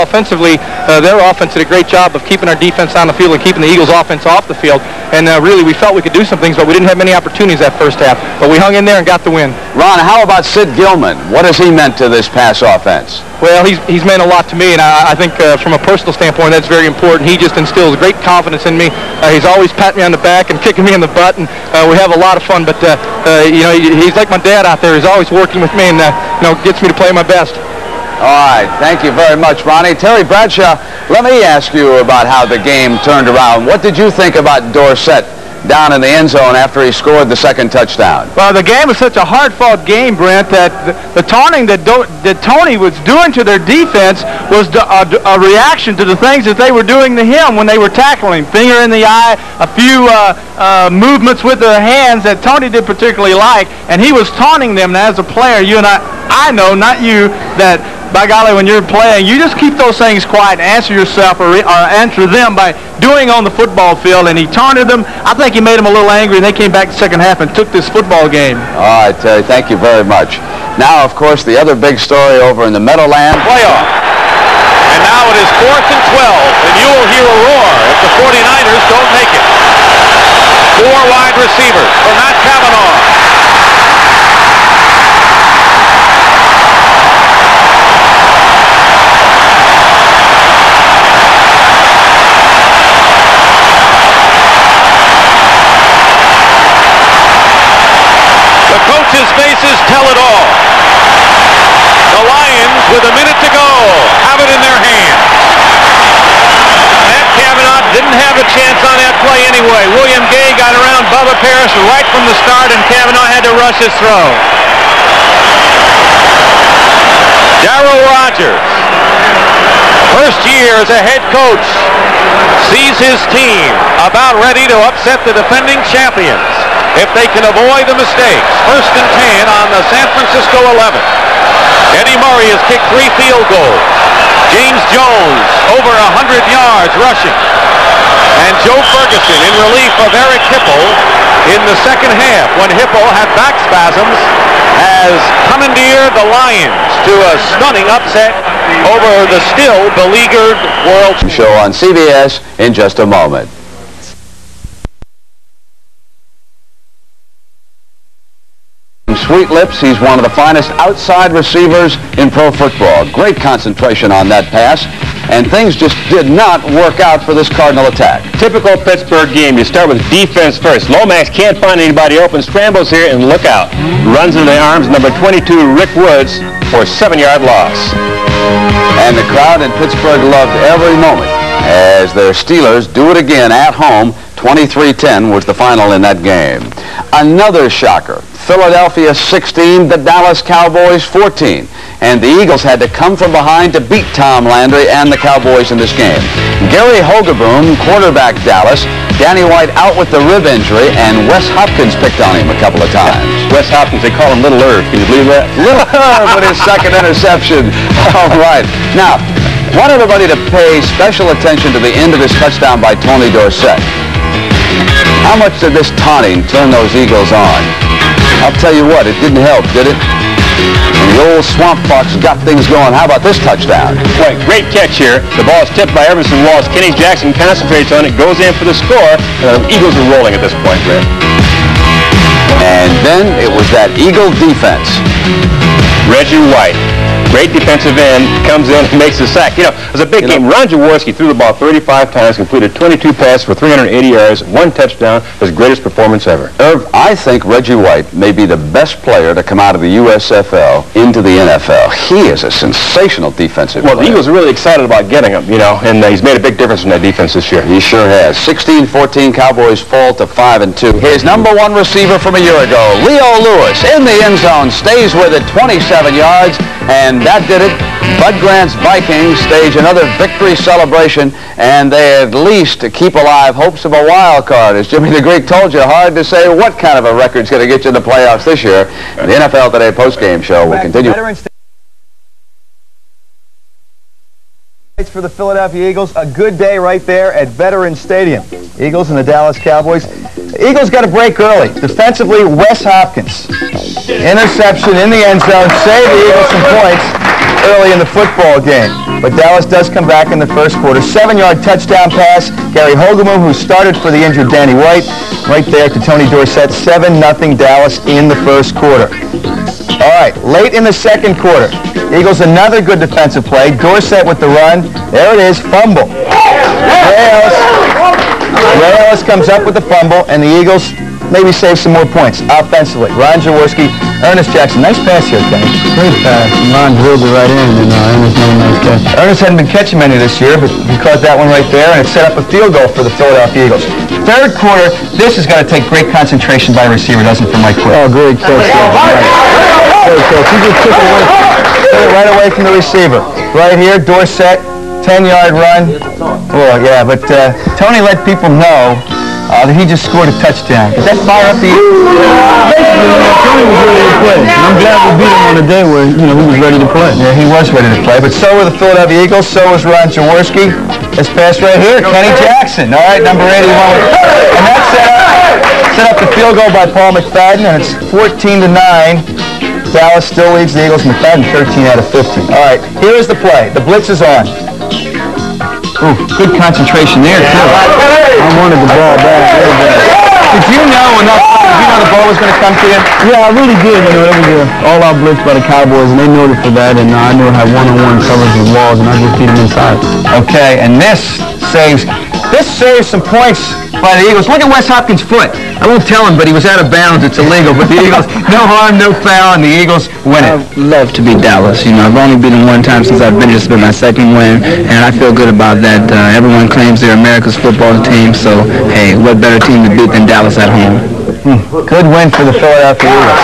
defensively, their offense did a great job of keeping our defense on the field and keeping the Eagles' offense off the field. And really, we felt we could do some things, but we didn't have many opportunities that first half. But we hung in there and got the win. Ron, how about Sid Gilman? What has he meant to this pass offense? Well, he's meant a lot to me, and I think from a personal standpoint, that's very important. He just instills great confidence in me. He's always patting me on the back and kicking me in the butt, and we have a lot of fun. But you know, he's like my dad out there. He's always working with me, and you know, gets me to play my best. All right, thank you very much, Ronnie. Terry Bradshaw, let me ask you about how the game turned around. What did you think about Dorsett down in the end zone after he scored the second touchdown? Well, the game was such a hard-fought game, Brent, that the taunting that Tony was doing to their defense was a reaction to the things that they were doing to him when they were tackling him. Finger in the eye, a few movements with their hands that Tony did particularly like, and he was taunting them. And as a player, you and I know, not you, that by golly, when you're playing, you just keep those things quiet and answer yourself or answer them by doing on the football field. And he taunted them. I think he made them a little angry, and they came back the second half and took this football game. All right, Terry, thank you very much. Now, of course, the other big story over in the Meadowland. Playoff. And now it is 4th and 12, and you will hear a roar if the 49ers don't make it. 4 wide receivers for Matt Cavanaugh. Coach's faces tell it all. The Lions, with a minute to go, have it in their hands. Matt Cavanaugh didn't have a chance on that play anyway. William Gay got around Bubba Parrish right from the start, and Cavanaugh had to rush his throw. Darryl Rogers, first year as a head coach, sees his team about ready to upset the defending champions if they can avoid the mistakes. 1st and 10 on the San Francisco 11. Eddie Murray has kicked 3 field goals. James Jones over 100 yards rushing. And Joe Ferguson in relief of Eric Hipple in the second half when Hipple had back spasms has commandeered the Lions to a stunning upset over the still beleaguered world. Show on CBS in just a moment. Sweet lips, he's one of the finest outside receivers in pro football. Great concentration on that pass, and things just did not work out for this Cardinal attack. Typical Pittsburgh game. You start with defense first. Lomax can't find anybody open, scrambles here, and look out. Runs into the arms, number 22, Rick Woods, for a 7-yard loss. And the crowd in Pittsburgh loved every moment as their Steelers do it again at home. 23-10 was the final in that game. Another shocker. Philadelphia 16, the Dallas Cowboys 14. And the Eagles had to come from behind to beat Tom Landry and the Cowboys in this game. Gary Hogeboom, quarterback Dallas, Danny White out with the rib injury, and Wes Hopkins picked on him a couple of times. Wes Hopkins, they call him Little Irv. Can you believe that? Little Irv with his second interception. All right. Now, I want everybody to pay special attention to the end of this touchdown by Tony Dorsett. How much did this taunting turn those Eagles on? I'll tell you what, it didn't help, did it? And the old Swamp Fox got things going. How about this touchdown? Boy, great catch here. The ball is tipped by Everson Walls. Kenny Jackson concentrates on it, goes in for the score, and the Eagles are rolling at this point, Brent. And then it was that Eagle defense. Reggie White, great defensive end, comes in and makes the sack. You know, it was a big game. Ron Jaworski threw the ball 35 times, completed 22 passes for 380 yards, 1 touchdown, his greatest performance ever. Irv, I think Reggie White may be the best player to come out of the USFL into the NFL. He is a sensational defensive player. Well, the Eagles are really excited about getting him, you know, and he's made a big difference in that defense this year. He sure has. 16-14, Cowboys fall to 5-2. His number 1 receiver from a year ago, Leo Lewis, in the end zone, stays with it 27 yards, and that did it. Bud Grant's Vikings stage another victory celebration, and they at least keep alive hopes of a wild card. As Jimmy the Greek told you, hard to say what kind of a record's going to get you in the playoffs this year. The NFL Today postgame show will continue. For the Philadelphia Eagles, a good day right there at Veterans Stadium. Eagles and the Dallas Cowboys. Eagles got a break early. Defensively, Wes Hopkins. Interception in the end zone, saved the Eagles some points. early in the football game. But Dallas does come back in the first quarter. 7-yard touchdown pass. Gary Hogamu, who started for the injured Danny White, right there to Tony Dorsett. 7-0 Dallas in the first quarter. All right, late in the second quarter, Eagles another good defensive play. Dorsett with the run. There it is, fumble. Ray Ellis comes up with the fumble, and the Eagles maybe save some more points offensively. Ron Jaworski, Ernest Jackson. Nice pass here, Kenny. Great pass. Ron drilled it right in, and Ernest made a nice catch. Ernest hadn't been catching many this year, but he caught that one right there, and it set up a field goal for the Philadelphia Eagles. Third quarter, this has got to take great concentration by a receiver, doesn't it, for Mike Quick? Oh, great catch. Great catch. He just took it away. Took it right away from the receiver. Right here, Dorsett, 10-yard run. Oh, yeah, but Tony let people know that he just scored a touchdown. Did that fire up the Eagles? Tony was ready to play. And I'm glad we beat him on a day where, he was ready to play. Yeah, he was ready to play. But so were the Philadelphia Eagles. So was Ron Jaworski. This pass right here, Kenny Jackson. All right, number 81. And that set up the field goal by Paul McFadden, and it's 14-9. Dallas still leads the Eagles. McFadden 13 out of 15. All right, here is the play. The blitz is on. Ooh, good concentration there, too. I wanted the ball back. Did you know enough? Did you know the ball was going to come to you? Yeah, I really did. It was an all-out blitz by the Cowboys, and they noted for that, and I knew I had one-on-one coverage with walls, and I just beat them inside. Okay, and this saves some points by the Eagles. Look at Wes Hopkins' foot. I won't tell him, but he was out of bounds. It's illegal. But the Eagles, no harm, no foul, and the Eagles win it. I'd love to beat Dallas. I've only beaten them one time since I've been here. It's been my second win, and I feel good about that. Everyone claims they're America's football team, so, hey, what better team to beat than Dallas at home? Good win for the Philadelphia Eagles.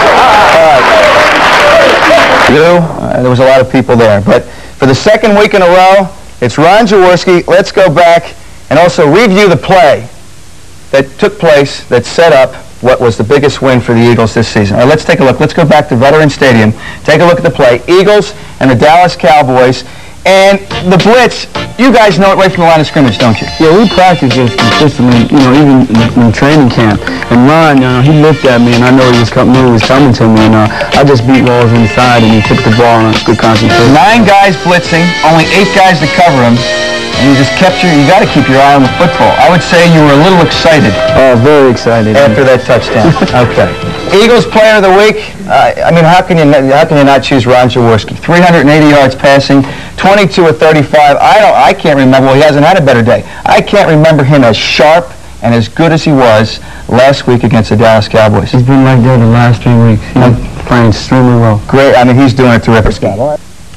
There was a lot of people there. But for the second week in a row, it's Ron Jaworski. Let's go back and also review the play that took place that set up what was the biggest win for the Eagles this season. All right, let's take a look. Let's go back to Veterans Stadium. Take a look at the play. Eagles and the Dallas Cowboys. And the blitz, you guys know it right from the line of scrimmage, don't you? Yeah, we practice this consistently, even in training camp. And Ron, he looked at me, and I know he was coming to me, and I just beat walls inside, and he took the ball on good concentration. 9 guys blitzing, only 8 guys to cover him. And you just you got to keep your eye on the football. I would say you were a little excited. Oh, very excited. After that touchdown. Okay. Eagles Player of the Week. How can you not choose Ron Jaworski? 380 yards passing, 22 of 35. I can't remember. Well, he hasn't had a better day. I can't remember him as sharp and as good as he was last week against the Dallas Cowboys. He's been like that the last 3 weeks. He's playing extremely well. Great. He's doing it terrific, Scott. All right.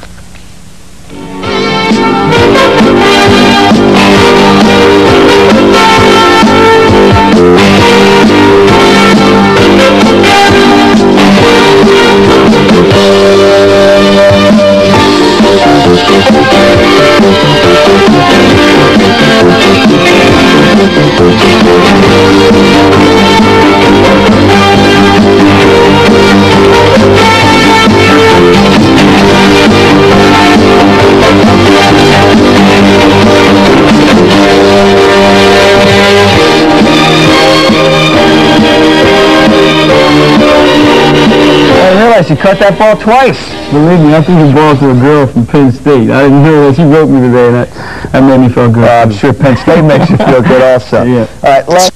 You caught that ball twice. Believe me, I threw the ball to a girl from Penn State. I didn't hear that. She wrote me today, and that made me feel good. I'm sure Penn State makes you feel good also. Yeah. All right,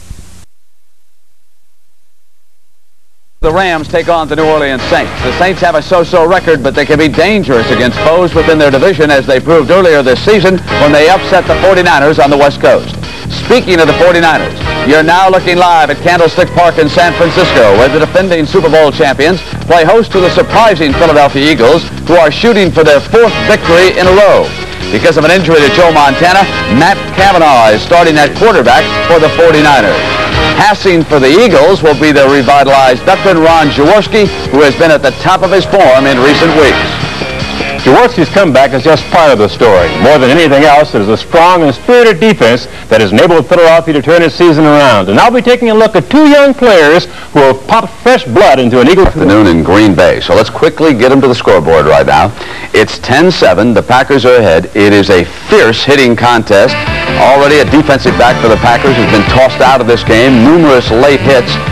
The Rams take on the New Orleans Saints. The Saints have a so-so record, but they can be dangerous against foes within their division, as they proved earlier this season when they upset the 49ers on the West Coast. Speaking of the 49ers, you're now looking live at Candlestick Park in San Francisco, where the defending Super Bowl champions play host to the surprising Philadelphia Eagles, who are shooting for their 4th victory in a row. Because of an injury to Joe Montana, Matt Cavanaugh is starting at quarterback for the 49ers. Passing for the Eagles will be the revitalized veteran Ron Jaworski, who has been at the top of his form in recent weeks. Jaworski's comeback is just part of the story. More than anything else, it is a strong and spirited defense that has enabled Philadelphia to turn its season around. And I'll be taking a look at 2 young players who will pop fresh blood into an Eagle afternoon in Green Bay. So let's quickly get them to the scoreboard right now. It's 10-7. The Packers are ahead. It is a fierce hitting contest. Already a defensive back for the Packers has been tossed out of this game. Numerous late hits.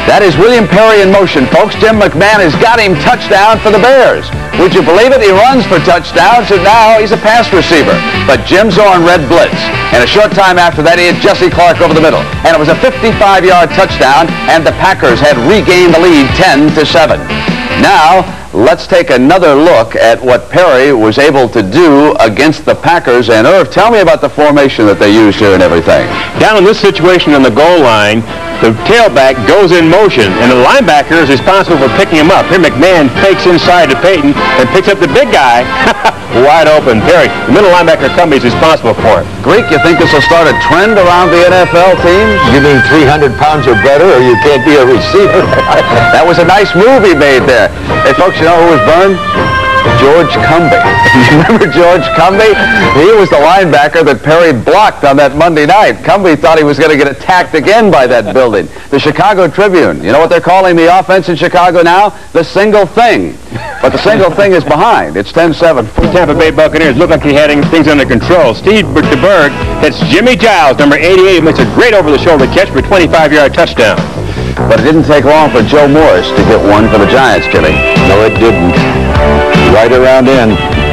That is William Perry in motion, folks. Jim McMahon has got him touchdown for the Bears. Would you believe it? He runs for touchdowns, and now he's a pass receiver. But Jim Zorn read blitz. And a short time after that, he had Jesse Clark over the middle. And it was a 55-yard touchdown, and the Packers had regained the lead 10-7. Now, let's take another look at what Perry was able to do against the Packers. And Irv, tell me about the formation that they used here and everything. Down in this situation on the goal line, the tailback goes in motion, and the linebacker is responsible for picking him up. Here McMahon fakes inside to Peyton and picks up the big guy wide open. Perry, the middle linebacker Cumbie is responsible for it. Greek, you think this will start a trend around the NFL teams? You mean 300 pounds or better, or you can't be a receiver? That was a nice move he made there. Hey, folks, you know who was burned? George Cumbie. Remember George Cumbie? He was the linebacker that Perry blocked on that Monday night. Cumbie thought he was going to get attacked again by that building. The Chicago Tribune. You know what they're calling the offense in Chicago now? The single thing. But the single thing is behind. It's 10-7. Tampa Bay Buccaneers look like he had things under control. Steve DeBerg hits Jimmy Giles, number 88, makes a great over-the-shoulder catch for a 25-yard touchdown. But it didn't take long for Joe Morris to get one for the Giants, Jimmy. No, it didn't. Right around in.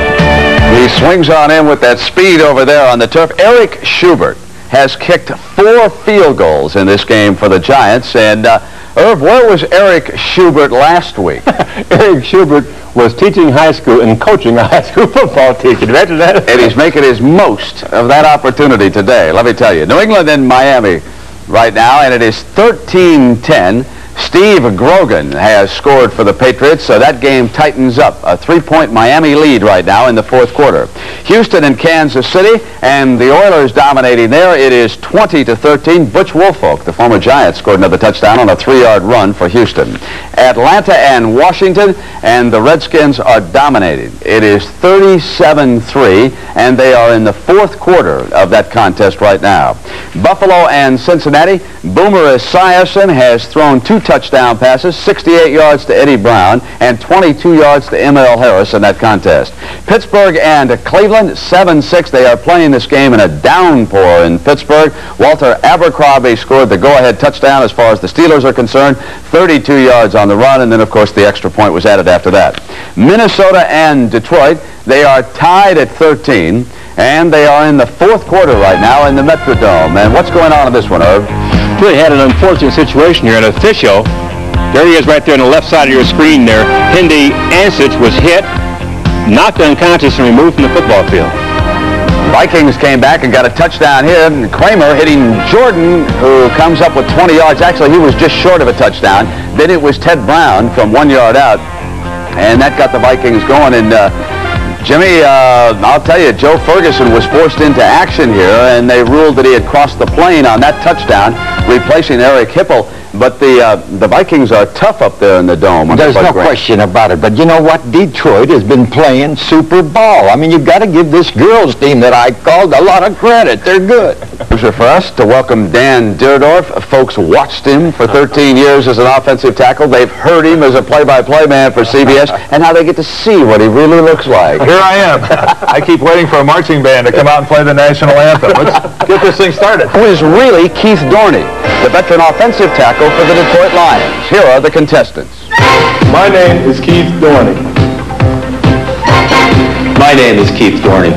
He swings on in with that speed over there on the turf. Eric Schubert has kicked 4 field goals in this game for the Giants. And, Irv, where was Eric Schubert last week? Eric Schubert was teaching high school and coaching a high school football team. Imagine that. And he's making his most of that opportunity today. Let me tell you. New England and Miami right now, and it is 13-10. Steve Grogan has scored for the Patriots, so that game tightens up. A 3-point Miami lead right now in the fourth quarter. Houston and Kansas City, and the Oilers dominating there. It is 20-13. Butch Woolfolk, the former Giant, scored another touchdown on a 3-yard run for Houston. Atlanta and Washington, and the Redskins are dominating. It is 37-3, and they are in the fourth quarter of that contest right now. Buffalo and Cincinnati. Boomer Esiason has thrown 2 touchdown passes, 68 yards to Eddie Brown, and 22 yards to M.L. Harris in that contest. Pittsburgh and Cleveland, 7-6. They are playing this game in a downpour in Pittsburgh. Walter Abercrombie scored the go-ahead touchdown as far as the Steelers are concerned, 32 yards on the run, and then, of course, the extra point was added after that. Minnesota and Detroit, they are tied at 13, and they are in the fourth quarter right now in the Metrodome. And what's going on in this one, Irv? Really had an unfortunate situation here. An official, there he is right there on the left side of your screen there. Hindi Ansich was hit, knocked unconscious, and removed from the football field. Vikings came back and got a touchdown here. Kramer hitting Jordan, who comes up with 20 yards. Actually, he was just short of a touchdown. Then it was Ted Brown from 1 yard out, and that got the Vikings going. And Jimmy, I'll tell you, Joe Ferguson was forced into action here, and they ruled that he had crossed the plane on that touchdown, replacing Eric Hipple. But the Vikings are tough up there in the dome. There's no question about it. But you know what? Detroit has been playing Super Bowl. I mean, you've got to give this girls team that I called a lot of credit. They're good. For us to welcome Dan Dierdorf. Folks watched him for 13 years as an offensive tackle. They've heard him as a play-by-play man for CBS, and now they get to see what he really looks like. Here I am. I keep waiting for a marching band to come out and play the national anthem. Let's get this thing started. Who is really Keith Dorney, the veteran offensive tackle for the Detroit Lions. Here are the contestants. My name is Keith Dorney. My name is Keith Dorney.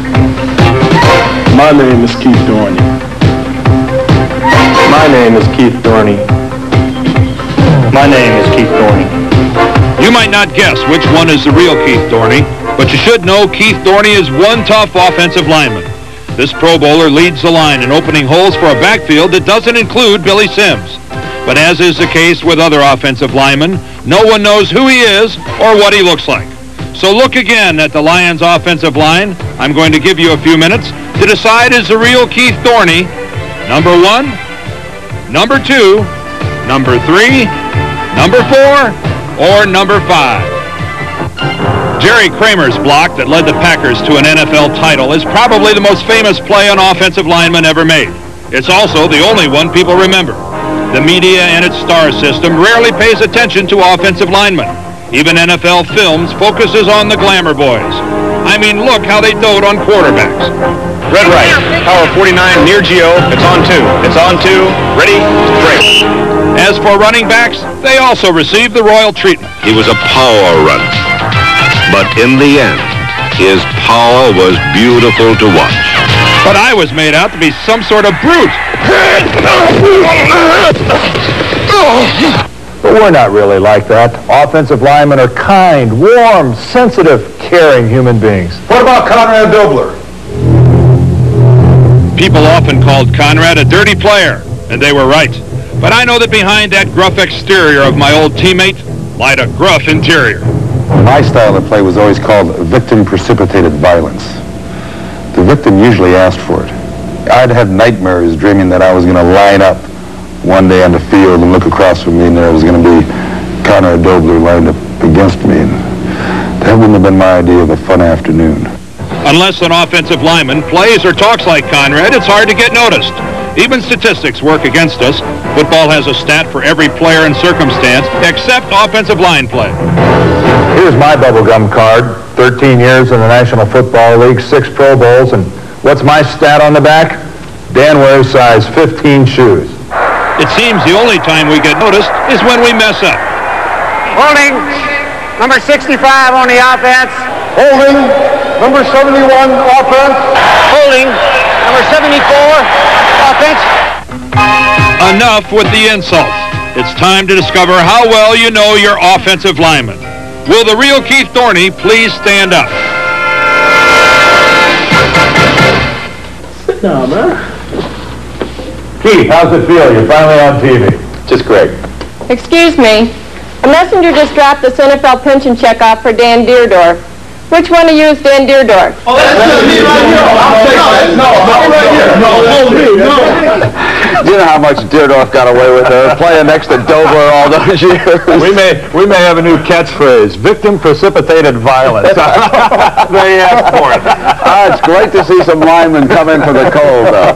My name is Keith Dorney. My name is Keith Dorney. My name is Keith Dorney. You might not guess which one is the real Keith Dorney, but you should know Keith Dorney is one tough offensive lineman. This Pro Bowler leads the line in opening holes for a backfield that doesn't include Billy Sims. But as is the case with other offensive linemen, no one knows who he is or what he looks like. So look again at the Lions offensive line. I'm going to give you a few minutes to decide is the real Keith Dorney number 1, number 2, number 3, number 4, or number 5. Jerry Kramer's block that led the Packers to an NFL title is probably the most famous play an offensive lineman ever made. It's also the only one people remember. The media and its star system rarely pays attention to offensive linemen. Even NFL Films focuses on the glamour boys. I mean, look how they dote on quarterbacks. Red right, power 49 near Geo. It's on 2. It's on 2. Ready, break. As for running backs, they also received the royal treatment. He was a power runner. But in the end, his power was beautiful to watch. But I was made out to be some sort of brute. But we're not really like that. Offensive linemen are kind, warm, sensitive, caring human beings. What about Conrad Dobler? People often called Conrad a dirty player, and they were right. But I know that behind that gruff exterior of my old teammate lied a gruff interior. My style of play was always called victim-precipitated violence. The victim usually asked for it. I'd have nightmares dreaming that I was going to line up one day on the field and look across from me and there was going to be Conrad Dobler lined up against me. And that wouldn't have been my idea of a fun afternoon. Unless an offensive lineman plays or talks like Conrad, it's hard to get noticed. Even statistics work against us. Football has a stat for every player and circumstance except offensive line play. Here's my bubblegum card. 13 years in the National Football League, 6 Pro Bowls, and what's my stat on the back? Dan wears size 15 shoes. It seems the only time we get noticed is when we mess up. Holding, number 65 on the offense. Holding, number 71 offense. Holding, number 74 offense. Enough with the insults. It's time to discover how well you know your offensive lineman. Will the real Keith Thorney please stand up? Sit down, man. Keith, how's it feel? You're finally on TV. Just great. Excuse me. A messenger just dropped this NFL pension check off for Dan Deerdorf. Which one of you is Dan Deerdorf? Oh, that's me right here. I'll take that. No, right here. Do you know how much Deerdorf got away with playing next to Dover all those years? We may have a new catchphrase: victim-precipitated violence. They asked for it. It's great to see some linemen come in for the cold, though.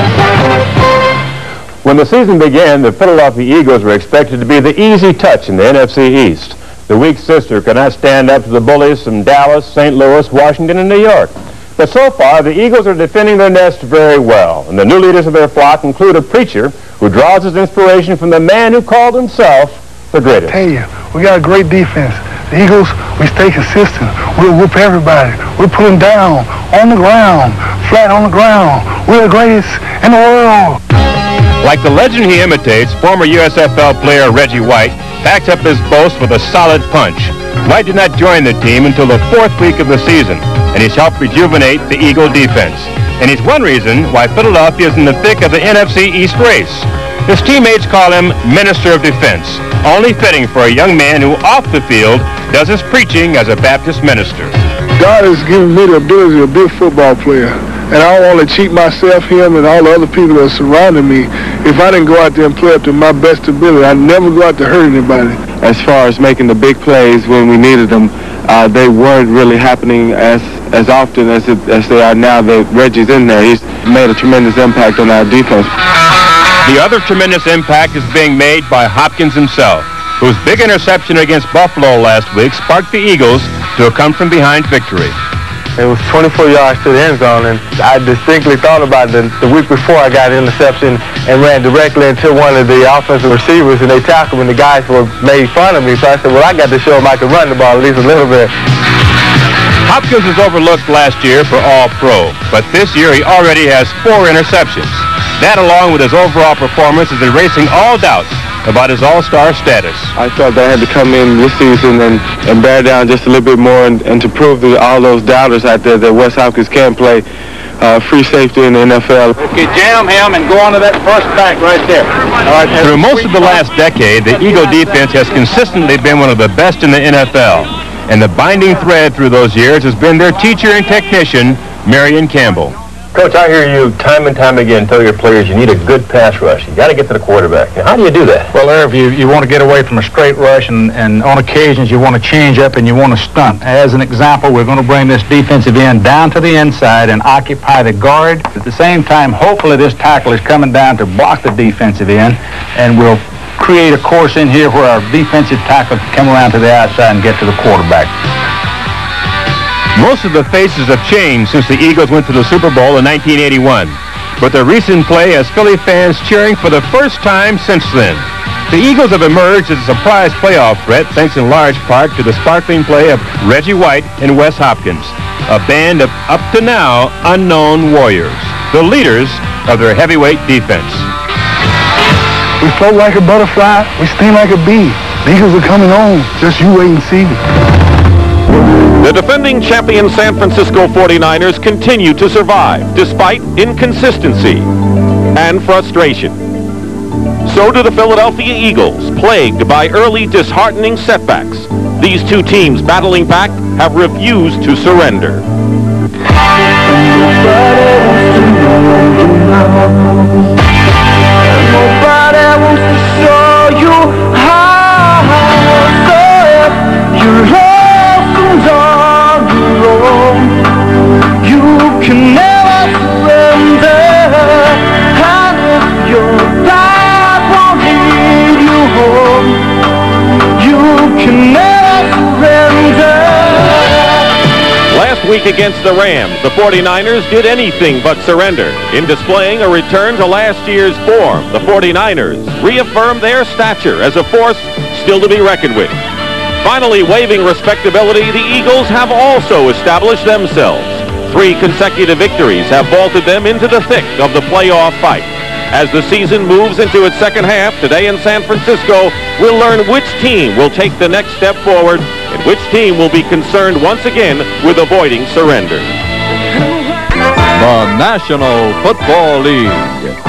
When the season began, the Philadelphia Eagles were expected to be the easy touch in the NFC East. The weak sister could not stand up to the bullies from Dallas, St. Louis, Washington, and New York. But so far, the Eagles are defending their nest very well, and the new leaders of their flock include a preacher who draws his inspiration from the man who called himself the greatest. I tell you, we got a great defense. The Eagles, we stay consistent. We'll whoop everybody. We'll put them down, on the ground, flat on the ground. We're the greatest in the world. Like the legend he imitates, former USFL player Reggie White packed up his boast with a solid punch. White did not join the team until the 4th week of the season, and he's helped rejuvenate the Eagle defense. And he's one reason why Philadelphia is in the thick of the NFC East race. His teammates call him Minister of Defense, only fitting for a young man who, off the field, does his preaching as a Baptist minister. God has given me the ability to be a football player. And I don't want to cheat myself, him, and all the other people that are surrounding me. If I didn't go out there and play up to my best ability, I'd never go out to hurt anybody. As far as making the big plays when we needed them, they weren't really happening as often as they are now that Reggie's in there. He's made a tremendous impact on our defense. The other tremendous impact is being made by Hopkins himself, whose big interception against Buffalo last week sparked the Eagles to a come-from-behind victory. It was 24 yards to the end zone, and I distinctly thought about the week before I got an interception and ran directly into one of the offensive receivers, and they tackled me, and the guys made fun of me. So I said, well, I got to show them I can run the ball at least a little bit. Hopkins was overlooked last year for All-Pro, but this year he already has 4 interceptions. That, along with his overall performance, is erasing all doubts about his all-star status. I felt I had to come in this season and bear down just a little bit more and to prove to all those doubters out there that Wes Hopkins can play free safety in the NFL. Okay, jam him and go on to that first back right there. All right, through most of the last decade, the Eagle defense has consistently been one of the best in the NFL. And the binding thread through those years has been their teacher and technician, Marion Campbell. Coach, I hear you time and time again tell your players you need a good pass rush. You got to get to the quarterback. Now, how do you do that? Well, Irv, you want to get away from a straight rush, and on occasions you want to change up and you want to stunt. As an example, we're going to bring this defensive end down to the inside and occupy the guard. At the same time, hopefully this tackle is coming down to block the defensive end, and we'll create a course in here where our defensive tackle can come around to the outside and get to the quarterback. Most of the faces have changed since the Eagles went to the Super Bowl in 1981. But their recent play has Philly fans cheering for the first time since then. The Eagles have emerged as a surprise playoff threat thanks in large part to the sparkling play of Reggie White and Wes Hopkins, a band of up to now unknown warriors, the leaders of their heavyweight defense. We float like a butterfly, we sting like a bee. The Eagles are coming home, just you wait and see. The defending champion San Francisco 49ers continue to survive despite inconsistency and frustration. So do the Philadelphia Eagles, plagued by early disheartening setbacks. These two teams battling back have refused to surrender. Nobody wants to show you how you're lost and on your own. You can never surrender, and if your dad won't lead you home, you can never surrender. Last week against the Rams, the 49ers did anything but surrender. In displaying a return to last year's form, the 49ers reaffirmed their stature as a force still to be reckoned with. Finally, waving respectability, the Eagles have also established themselves. 3 consecutive victories have vaulted them into the thick of the playoff fight. As the season moves into its second half, today in San Francisco, we'll learn which team will take the next step forward and which team will be concerned once again with avoiding surrender. The National Football League.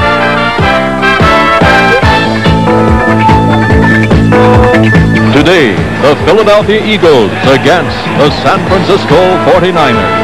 Today, the Philadelphia Eagles against the San Francisco 49ers.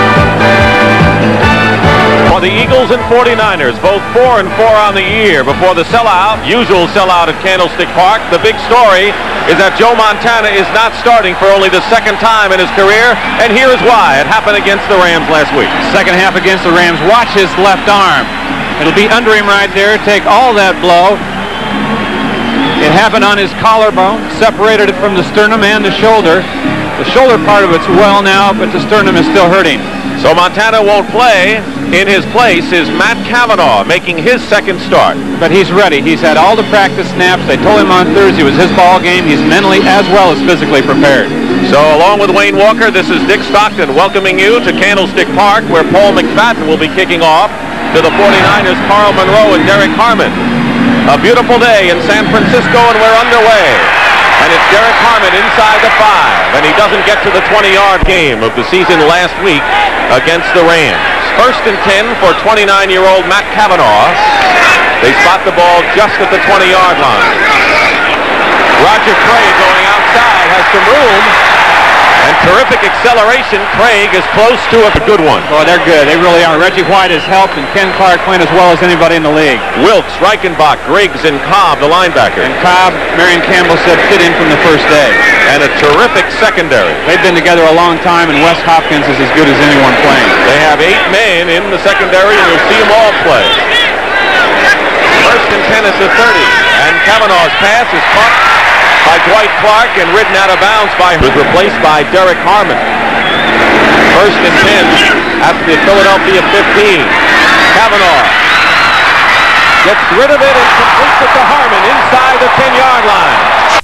For the Eagles and 49ers, both 4-4 on the year before the usual sellout at Candlestick Park. The big story is that Joe Montana is not starting for only the second time in his career, and here is why. It happened against the Rams last week. Second half against the Rams. Watch his left arm. It'll be under him right there. Take all that blow. It happened on his collarbone, separated it from the sternum and the shoulder. The shoulder part of it's well now, but the sternum is still hurting. So Montana won't play. In his place is Matt Cavanaugh making his second start. But he's ready. He's had all the practice snaps. They told him on Thursday it was his ball game. He's mentally as well as physically prepared. So along with Wayne Walker, this is Dick Stockton welcoming you to Candlestick Park, where Paul McFadden will be kicking off to the 49ers, Carl Monroe and Derek Harmon. A beautiful day in San Francisco, and we're underway. And it's Derek Harmon inside the 5, and he doesn't get to the 20-yard game of the season last week against the Rams. 1st and 10 for 29-year-old Matt Cavanaugh. They spot the ball just at the 20-yard line. Roger Craig going outside, has some room, and terrific acceleration. Craig is close to a good one. Boy, they're good. They really are. Reggie White has helped, and Ken Clark playing as well as anybody in the league. Wilkes, Reichenbach, Griggs, and Cobb, the linebacker. And Cobb, Marion Campbell said, fit in from the first day. And a terrific secondary. They've been together a long time, and Wes Hopkins is as good as anyone playing. They have 8 men in the secondary, and you'll see them all play. 1st and 10 at the 30, and Cavanaugh's pass is caught by Dwight Clark and ridden out of bounds by was replaced by Derek Harmon. 1st and 10 at the Philadelphia 15. Cavanaugh gets rid of it and completes it to Harmon inside the 10-yard line.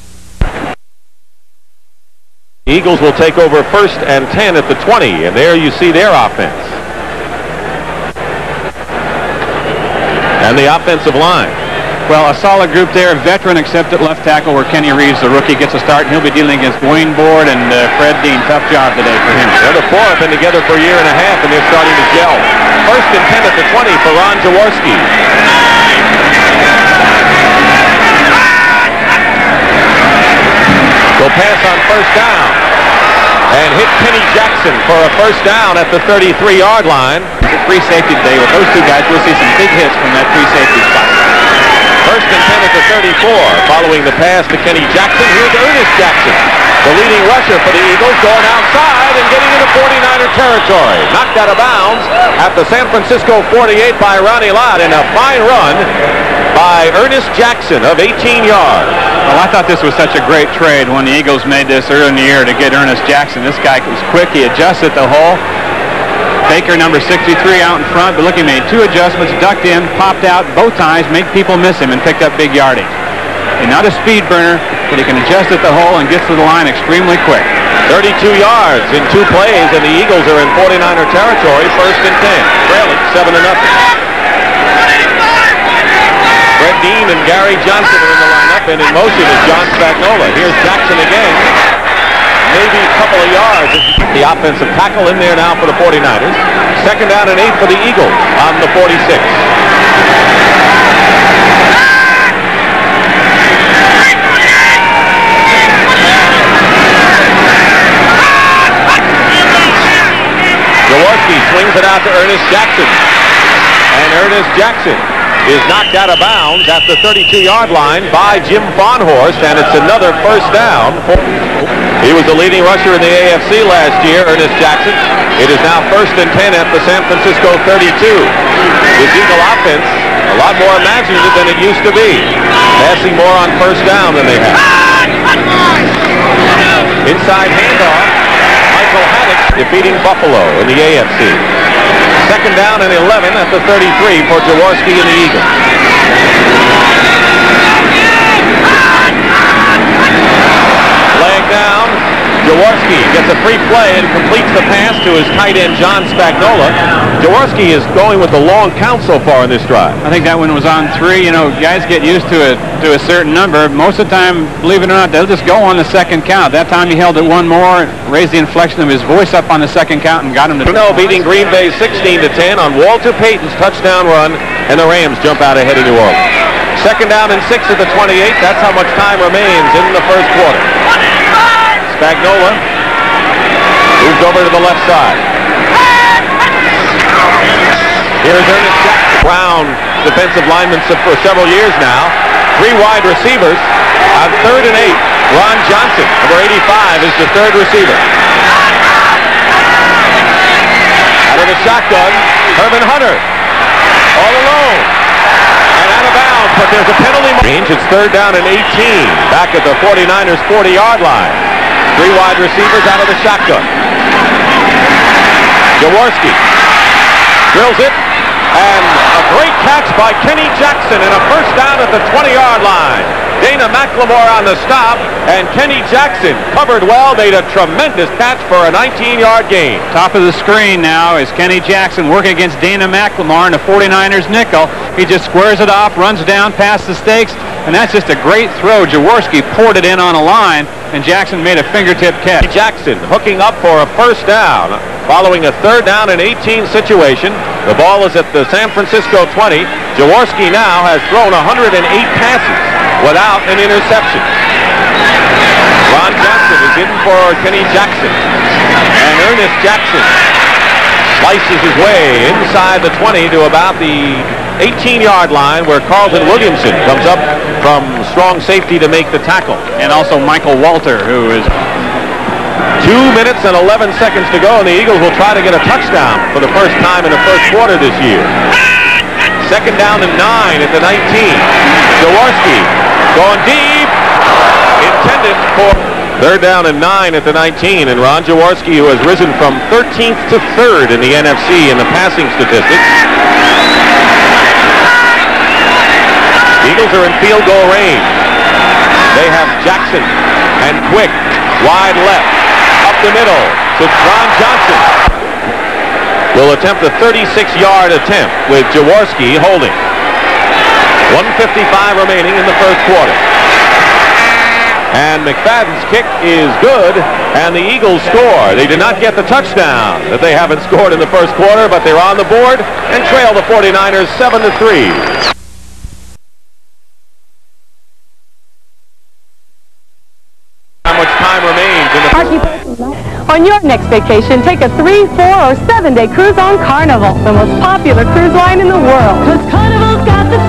Eagles will take over 1st and 10 at the 20, and there you see their offense. And the offensive line. Well, a solid group there. Veteran except at left tackle, where Kenny Reeves, the rookie, gets a start, and he'll be dealing against Wayne Board and Fred Dean. Tough job today for him. The 4 have been together for a year and a half, and they're starting to gel. 1st and 10 at the 20 for Ron Jaworski. Will pass on 1st down and hit Kenny Jackson for a 1st down at the 33-yard line. The free safety today with those two guys. We'll see some big hits from that free safety spot. 1st and 10 at the 34. Following the pass to Kenny Jackson, here's Ernest Jackson, the leading rusher for the Eagles, going outside and getting into 49er territory. Knocked out of bounds at the San Francisco 48 by Ronnie Lott, and a fine run by Ernest Jackson of 18 yards. Well, I thought this was such a great trade when the Eagles made this early in the year to get Ernest Jackson. This guy was quick. He adjusted the hole. Baker, number 63, out in front, but look, he made 2 adjustments, ducked in, popped out both times, made people miss him, and picked up big yardage. and not a speed burner, but he can adjust at the hole and gets to the line extremely quick. 32 yards in 2 plays, and the Eagles are in 49er territory, 1st and 10, trailing 7-0. Fred Dean and Gary Johnson are in the lineup, and in motion is John Spagnola. Here's Jackson again. Maybe a couple of yards. The offensive tackle in there now for the 49ers. 2nd down and 8 for the Eagles on the 46. Jaworski swings it out to Ernest Jackson. And Ernest Jackson is knocked out of bounds at the 32-yard line by Jim Farnhorst, and it's another 1st down. He was the leading rusher in the AFC last year, Ernest Jackson. It is now 1st and 10 at the San Francisco 32. This Eagle offense, a lot more imaginative than it used to be. Passing more on 1st down than they have. Inside handoff, Michael Haddock defeating Buffalo in the AFC. 2nd down and 11 at the 33 for Jaworski and the Eagles. Laying down, Jaworski gets a free play and completes the pass to his tight end John Spagnola. Jaworski is going with the long count so far in this drive. I think that one was on 3. You know, guys get used to it to a certain number. Most of the time, believe it or not, they'll just go on the 2nd count. That time he held it one more, raised the inflection of his voice up on the 2nd count, and got him to... Brunel beating Green Bay 16-10 on Walter Payton's touchdown run, and the Rams jump out ahead of New Orleans. 2nd down and 6 at the 28. That's how much time remains in the 1st quarter. Spagnola moves over to the left side. Here's Ernest Jackson. Brown, defensive lineman for several years now. 3 wide receivers on 3rd and 8. Ron Johnson, number 85, is the 3rd receiver. Out of the shotgun, Herman Hunter, all alone. And out of bounds, but there's a penalty. It's 3rd down and 18, back at the 49ers 40-yard line. 3 wide receivers out of the shotgun. Jaworski drills it, and a great catch by Kenny Jackson, and a 1st down at the 20-yard line. Dana McLemore on the stop, and Kenny Jackson covered well, made a tremendous catch for a 19-yard gain. Top of the screen now is Kenny Jackson working against Dana McLemore in the 49ers nickel. He just squares it off, runs down past the stakes, and that's just a great throw. Jaworski poured it in on a line, and Jackson made a fingertip catch. Jackson hooking up for a 1st down following a 3rd down and 18 situation. The ball is at the San Francisco 20. Jaworski now has thrown 108 passes without an interception. Ron Johnson is in for Kenny Jackson, and Ernest Jackson slices his way inside the 20 to about the 18-yard line, where Carlton Williamson comes up from strong safety to make the tackle. And also Michael Walter, who is... 2 minutes and 11 seconds to go, and the Eagles will try to get a touchdown for the first time in the 1st quarter this year. 2nd down and 9 at the 19. Jaworski going deep, intended for 3rd down and 9 at the 19, and Ron Jaworski, who has risen from 13th to 3rd in the NFC in the passing statistics. The Eagles are in field goal range. They have Jackson and Quick wide left. Up the middle to Ron Johnson. Will attempt a 36-yard attempt with Jaworski holding. 1:55 remaining in the 1st quarter. And McFadden's kick is good, and the Eagles score. They did not get the touchdown that they haven't scored in the 1st quarter, but they're on the board and trail the 49ers 7-3. How much time remains in the... On your next vacation, take a 3, 4, or 7-day cruise on Carnival, the most popular cruise line in the world. 'Cause Carnival's got the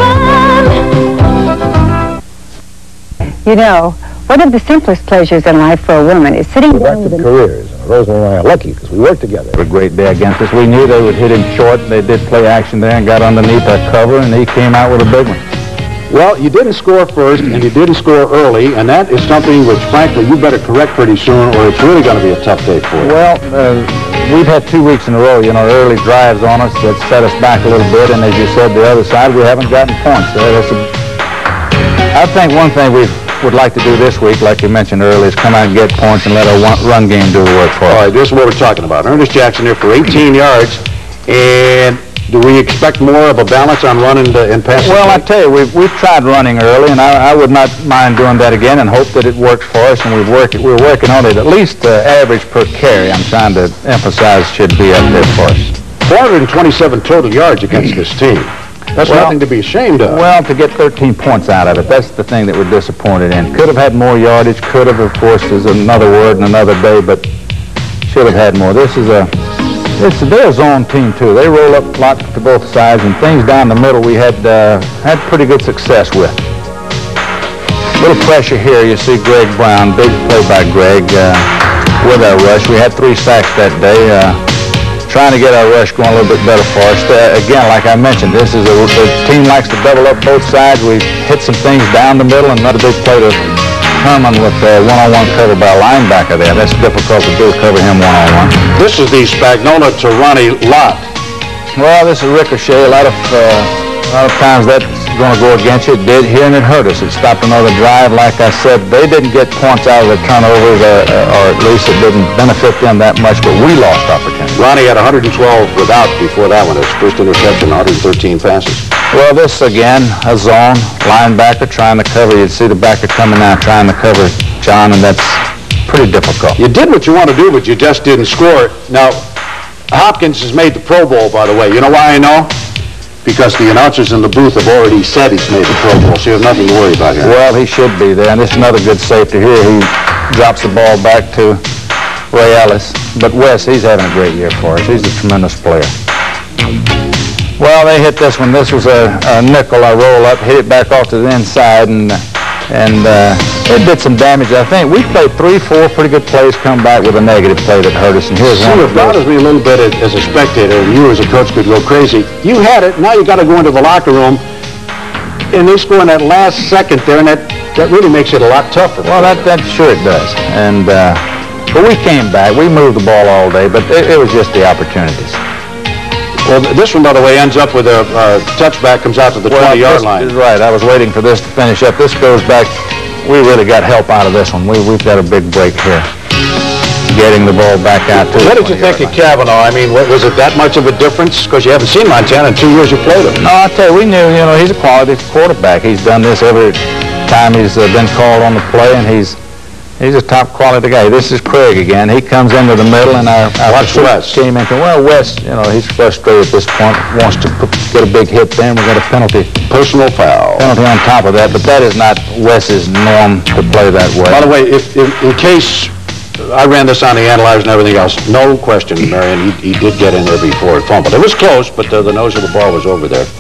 fun. You know, one of the simplest pleasures in life for a woman is sitting down with careers. Rosemary and I are lucky because we worked together. A great day against us. We knew they would hit him short. They did play action there and got underneath our cover, and he came out with a big one. Well, you didn't score first, and you didn't score early, and that is something which, frankly, you better correct pretty soon, or it's really going to be a tough day for you. Well, we've had 2 weeks in a row, you know, early drives on us that set us back a little bit, and as you said, the other side, we haven't gotten points. That's a I think one thing we would like to do this week, like you mentioned earlier, is come out and get points and let our run game do the work for us. All right, this is what we're talking about. Ernest Jackson here for 18 yards, and do we expect more of a balance on running and passing? Well, I tell you, we've tried running early, and I would not mind doing that again and hope that it works for us, and we're working on it. At least average per carry, I'm trying to emphasize, should be up there for us. 427 total yards against this team. That's nothing to be ashamed of. Well, to get 13 points out of it, that's the thing that we're disappointed in. Could have had more yardage, could have, of course, is another word and another day, but should have had more. This is their zone team, too. They roll up a lot to both sides, and things down the middle we had pretty good success with. Little pressure here. You see Greg Brown, big play by Greg with our rush. We had 3 sacks that day. Trying to get our rush going a little bit better for us. Again, like I mentioned, this is the team likes to double up both sides. We hit some things down the middle, and another big play to Herman with one-on-one cover by a linebacker there. That's difficult to do, cover him one-on-one. This is the Spagnola to Ronnie lot. Well, this is ricochet. A lot of times that's going to go against you. It did here, and it hurt us. It stopped another drive. Like I said, they didn't get points out of the turnovers, or at least it didn't benefit them that much, but we lost opportunity. Ronnie had 112 without before that one. His first interception, 113 passes. Well, this again, a zone, linebacker trying to cover. You'd see the backer coming out trying to cover John, and that's pretty difficult. You did what you want to do, but you just didn't score it. Now, Hopkins has made the Pro Bowl, by the way. You know why I know? Because the announcers in the booth have already said he's made the Pro Bowl, so you have nothing to worry about here. Well, he should be there, and this is another good safety here. He drops the ball back to Ray Ellis. But Wes, he's having a great year for us. He's a tremendous player. Well, they hit this one. This was a nickel. I roll up, hit it back off to the inside, and it did some damage. I think we played 3-4 pretty good plays, come back with a negative play that hurt us. And here's one. It bothers me a little bit as a spectator, and you as a coach could go crazy. You had it. Now you got to go into the locker room, and they score in that last second there, and that really makes it a lot tougher. Well, that sure it does. And but we came back. We moved the ball all day, but it was just the opportunities. Well, this one, by the way, ends up with a touchback, comes out to the 20-yard line. Right. I was waiting for this to finish up. This goes back. We really got help out of this one. We've got a big break here. Getting the ball back out to What did you think of Cavanaugh? I mean, was it that much of a difference? Because you haven't seen Montana in 2 years you played him. No, I tell you, we knew, he's a quality quarterback. He's done this every time he's been called on the play, and he's a top quality guy. This is Craig again. He comes into the middle, and our Wes came into. Well, Wes, he's frustrated at this point. Wants to get a big hit there, and we got a penalty. Personal foul. Penalty on top of that, but that is not Wes's norm to play that way. By the way, if in case I ran this on the analyzer and everything else, no question, Marion, he did get in there before it fumbled. It was close, but the nose of the ball was over there.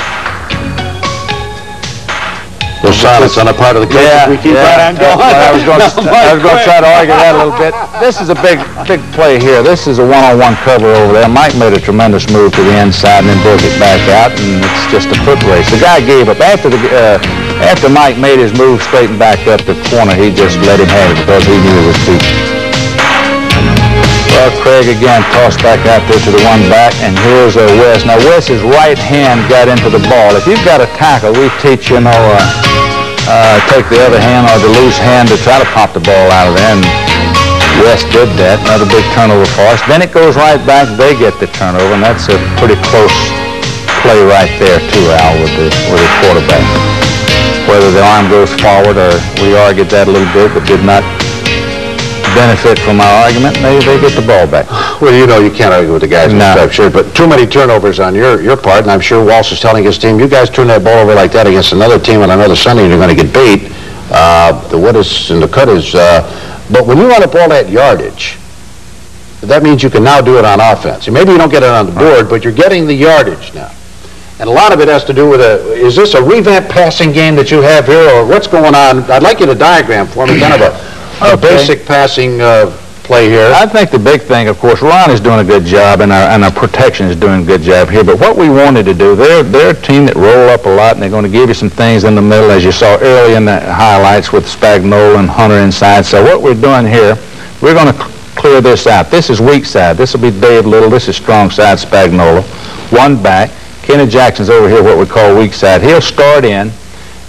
There's silence on the part of the coach. We keep right on going. I was going to try to argue that a little bit. This is a big play here. This is a one-on-one cover over there. Mike made a tremendous move to the inside and then broke it back out, and it's just a foot race. The guy gave up. After Mike made his move straightened back up the corner, he just let him have it because he knew it was deep. Well, Craig again tossed back out there to the one back, and here's Wes. Now, Wes's right hand got into the ball. If you've got a tackle, we teach, take the other hand or the loose hand to try to pop the ball out of there, and Wes did that. Another big turnover for us. Then it goes right back. They get the turnover, and that's a pretty close play right there, too, Al, with the quarterback. Whether the arm goes forward or we argued that a little bit, but did not benefit from our argument, they get the ball back. Well, you can't argue with the guys, I'm sure, but too many turnovers on your part, and I'm sure Walsh is telling his team, you guys turn that ball over like that against another team on another Sunday, and you're going to get beat. The what is in the cut is, but when you run up all that yardage, that means you can now do it on offense. And maybe you don't get it on the board, but you're getting the yardage now. And a lot of it has to do with is this a revamped passing game that you have here, or what's going on? I'd like you to diagram for me kind of a basic passing play here. I think the big thing, of course, Ron is doing a good job, and our protection is doing a good job here. But what we wanted to do, they're a team that roll up a lot, and they're going to give you some things in the middle, as you saw early in the highlights with Spagnola and Hunter inside. So what we're doing here, we're going to clear this out. This is weak side. This will be Dave Little. This is strong side Spagnola. One back. Kenny Jackson's over here, what we call weak side. He'll start in,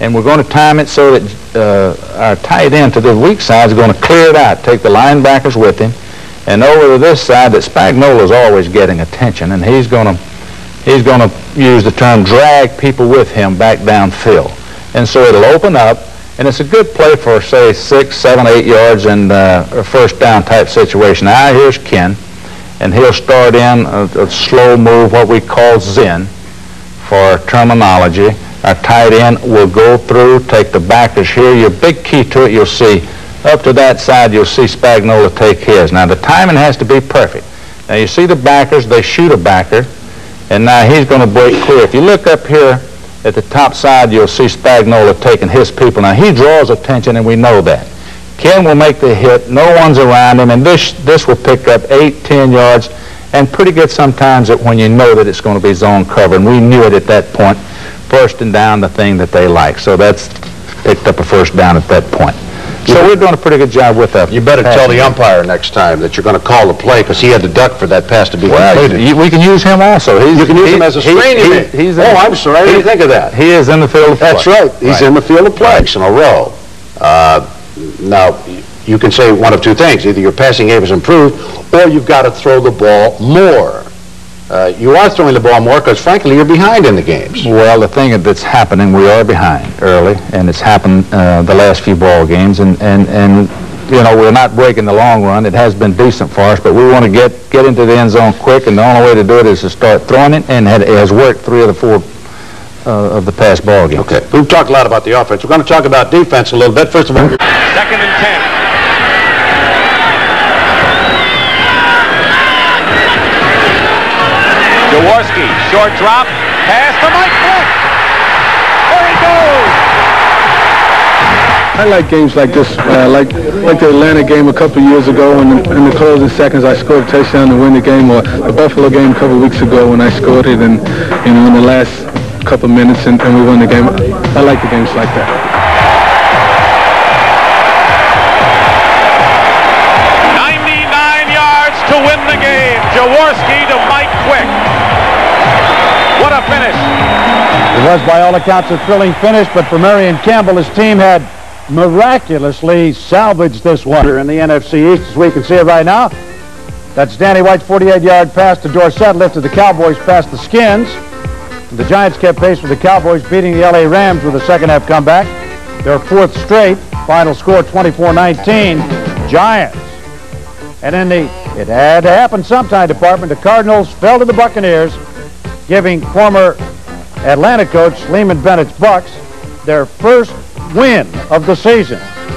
And we're going to time it so that our tight end to the weak side is going to clear it out, take the linebackers with him, and over to this side that Spagnuolo's always getting attention, and he's going to use the term drag people with him back downfield. And so it'll open up, and it's a good play for, say, 6, 7, 8 yards and a first down type situation. Now here's Ken, and he'll start in a slow move, what we call Zen for terminology. Our tight end will go through, take the backers here. Your big key to it, you'll see up to that side, you'll see Spagnuolo take his. Now the timing has to be perfect. Now you see the backers, they shoot a backer, and now he's going to break clear. If you look up here at the top side, you'll see Spagnuolo taking his people. Now he draws attention, and we know that. Ken will make the hit, no one's around him, and this will pick up 8, 10 yards, and pretty good sometimes when you know that it's going to be zone cover, and we knew it at that point. First and down, the thing that they like. So that's picked up a first down at that point. So we're doing a pretty good job with that. You better tell the umpire next time that you're going to call the play, because he had to duck for that pass to be completed. We can use him also. You can use him as a screening man. Oh, I'm sorry, I didn't think of that. He is in the field of play. That's right. He's in the field of play. In a row. Now, you can say one of two things. Either your passing game has improved, or you've got to throw the ball more. You are throwing the ball more because, frankly, you're behind in the games. Well, the thing that's happening, we are behind early, and it's happened the last few ball games, and you know, we're not breaking the long run. It has been decent for us, but we want to get into the end zone quick, and the only way to do it is to start throwing it, and it has worked 3 of the 4 of the past ball games. Okay. We've talked a lot about the offense. We're going to talk about defense a little bit. First of all, 2nd and 10. Jaworski, short drop, pass to Mike Quick. There he goes. I like games like this, like the Atlanta game a couple years ago. In the closing seconds, I scored a touchdown to win the game, or the Buffalo game a couple weeks ago when I scored it, and you know, in the last couple minutes, and we won the game. I like the games like that. 99 yards to win the game. Jaworski to Mike Quick. What a finish. It was, by all accounts, a thrilling finish, but for Marion Campbell, his team had miraculously salvaged this one in the NFC East, as we can see it right now. That's Danny White's 48-yard pass to Dorsett, lifted the Cowboys past the Skins. The Giants kept pace with the Cowboys, beating the L.A. Rams with a second-half comeback. Their 4th straight, final score 24-19, Giants. And in the it had to happen sometime department, the Cardinals fell to the Buccaneers, giving former Atlanta coach Lehman Bennett's Bucks their first win of the season.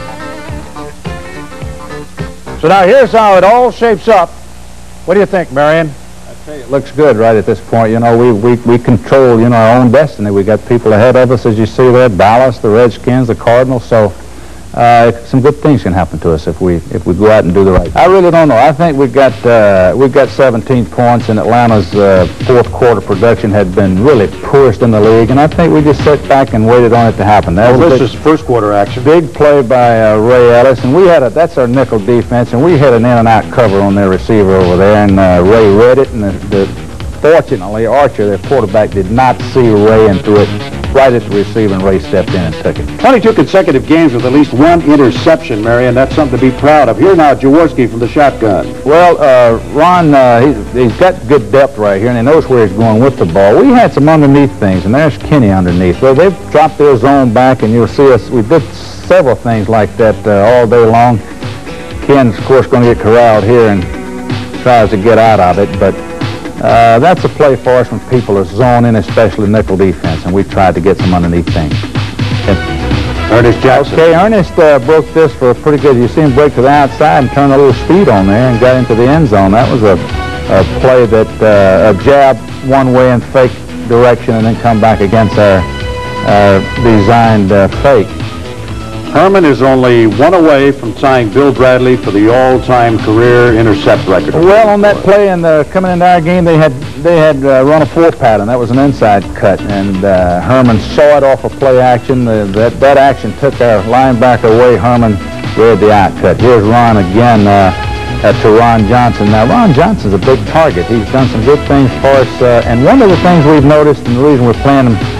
So now here's how it all shapes up. What do you think, Marion? I tell you, it looks good right at this point. You know, we control, you know, our own destiny. We got people ahead of us, as you see there, Dallas, the Redskins, the Cardinals. So some good things can happen to us if we go out and do the right thing. I really don't know. I think we've got 17 points, and Atlanta's 4th quarter production had been really poorest in the league, and I think we just sat back and waited on it to happen. That was this is first quarter action. Big play by Ray Ellis, and we had that's our nickel defense, and we had an in-and-out cover on their receiver over there, and Ray read it, and fortunately, Archer, their quarterback, did not see Ray and threw it right at the receiver, and Ray stepped in and took it. 22 consecutive games with at least 1 interception, Marion. That's something to be proud of. Here now, Jaworski from the shotgun. Well, Ron, he's got good depth right here, and he knows where he's going with the ball. We had some underneath things, and there's Kenny underneath. Well, they've dropped their zone back, and you'll see us. We did several things like that all day long. Ken's, of course, going to get corralled here and tries to get out of it, but that's a play for us when people are zoning, especially nickel defense, and we tried to get some underneath things. Ernest Jackson. Okay, Ernest broke this for a pretty good. You see him break to the outside and turn a little speed on there and got into the end zone. That was a play that a jab one way and fake direction, and then come back against our designed fake. Herman is only 1 away from tying Bill Bradley for the all-time career intercept record. Well, on that play and coming into our game, they had run a 4 pattern. That was an inside cut, and Herman saw it off of play action. That action took our linebacker away. Herman read the out cut. Here's Ron again to Ron Johnson. Now, Ron Johnson's a big target. He's done some good things for us, and one of the things we've noticed, and the reason we're playing him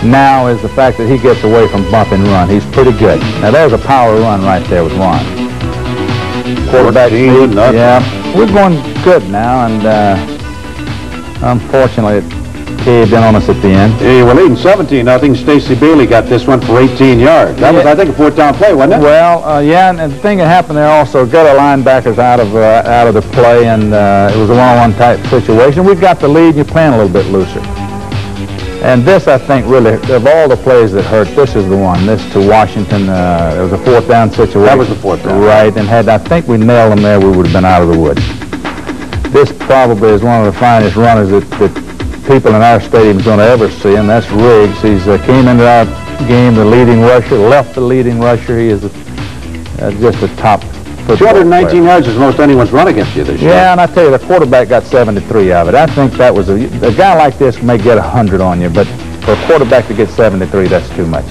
now is the fact that he gets away from bump and run. He's pretty good. Now, there's a power run right there with Ron. Quarterback speed, yeah. We're going good now, and unfortunately, it caved in on us at the end. Hey, we're leading 17-0. Stacey Bailey got this one for 18 yards. That was, I think, a fourth-down play, wasn't it? Well, yeah, and the thing that happened there also, got our linebackers out of the play, and it was a one-on-one type situation. We got the lead, and you're playing a little bit looser. And this, I think, really, of all the plays that hurt, this is the one. This to Washington, it was a fourth-down situation. That was the fourth down. Right, and had I think we nailed them there, we would have been out of the woods. This probably is one of the finest runners that people in our stadium is going to ever see, and that's Riggs. He's came into our game the leading rusher, left the leading rusher. He is just a top football 219 player. yards is most anyone's run against you this year. Yeah, and I tell you, the quarterback got 73 of it. I think that was a guy like this may get 100 on you, but for a quarterback to get 73, that's too much.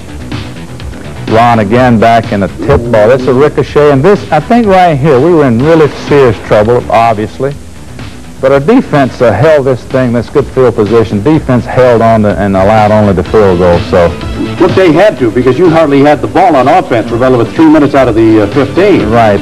Ron again back in a tip ball. That's a ricochet, and this, I think right here, we were in really serious trouble, obviously. But our defense held this thing, this good field position. Defense held on and allowed only the field goal. So, look, they had to, because you hardly had the ball on offense, Ravello, with 3 minutes out of the 15. Right.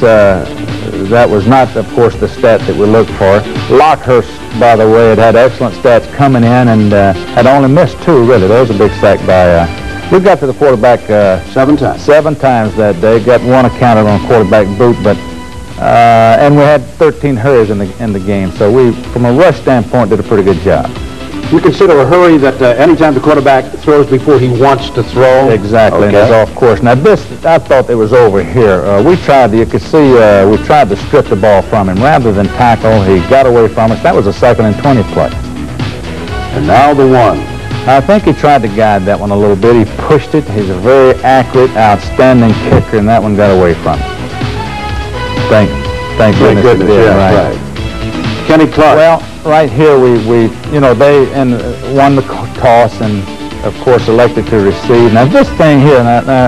That was not, of course, the stat that we looked for. Lockhurst, by the way, had excellent stats coming in and had only missed 2, really. There was a big sack by... we got to the quarterback 7 times. 7 times that day. Got 1 accounted on quarterback boot, but... and we had 13 hurries in the game, so we, from a rush standpoint, did a pretty good job. You consider a hurry that anytime the quarterback throws before he wants to throw? Exactly, okay. And it's off course. Now this, I thought it was over here. We tried to, you could see, we tried to strip the ball from him. Rather than tackle, he got away from us. That was a 2nd and 20 play. And now the one. I think he tried to guide that one a little bit. He pushed it. He's a very accurate, outstanding kicker, and that one got away from him. Thank goodness, yeah, right. Kenny Clark. Well, right here we they won the toss and of course elected to receive. Now this thing here,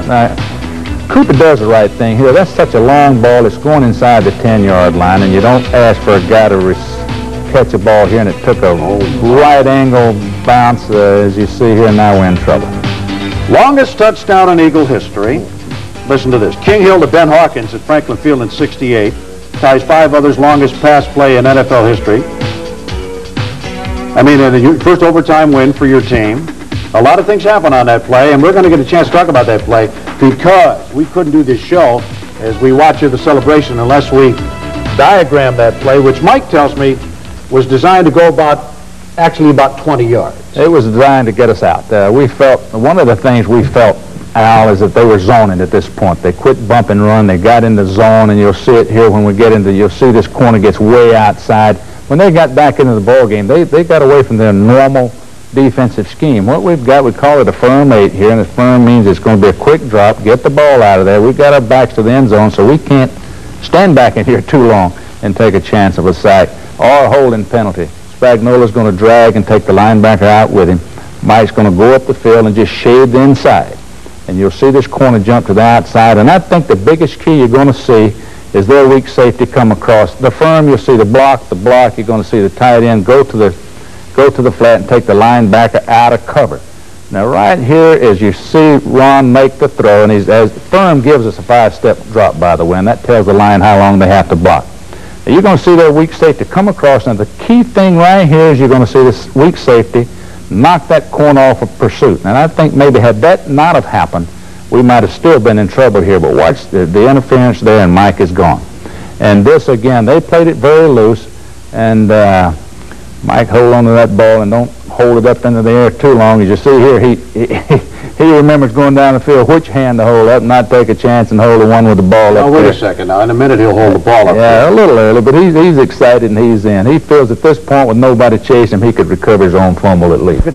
Cooper does the right thing here. That's such a long ball. It's going inside the 10-yard line, and you don't ask for a guy to catch a ball here, and it took a right angle bounce, as you see here. Now we're in trouble. Longest touchdown in Eagle history. Listen to this. King Hill to Ben Hawkins at Franklin Field in '68. Ties 5 others' longest pass play in NFL history. I mean, the first overtime win for your team. A lot of things happen on that play, and we're going to get a chance to talk about that play because we couldn't do this show as we watch the celebration unless we diagram that play, which Mike tells me was designed to go about 20 yards. It was designed to get us out. We felt, one of the things we felt, Al, is that they were zoning at this point. They quit bump and run. They got in the zone, and you'll see it here when we get into, you'll see this corner gets way outside. When they got back into the ball game, they got away from their normal defensive scheme. What we've got, we call it a firm 8 here, and a firm means it's going to be a quick drop, get the ball out of there. We've got our backs to the end zone, so we can't stand back in here too long and take a chance of a sack or a holding penalty. Spagnola's going to drag and take the linebacker out with him. Mike's going to go up the field and just shade the inside. And you'll see this corner jump to the outside. And I think the biggest key you're going to see is their weak safety come across. The firm, you'll see the block. You're going to see the tight end go to the flat and take the linebacker out of cover. Now right here is you see Ron make the throw, and as firm gives us a 5-step drop, by the way, and that tells the line how long they have to block. Now you're going to see their weak safety come across. Now the key thing right here is you're going to see this weak safety knock that corner off of pursuit. And I think maybe had that not have happened, we might have still been in trouble here. But watch the interference there, and Mike is gone. And this, again, they played it very loose. And Mike, hold on to that ball and don't hold it up into the air too long. As you see here, he remembers going down the field which hand to hold up, not take a chance and hold the one with the ball up there. Wait a second now. In a minute, he'll hold the ball up there. Yeah, a little early, but he's excited and he's in. He feels at this point with nobody chasing him, he could recover his own fumble at least.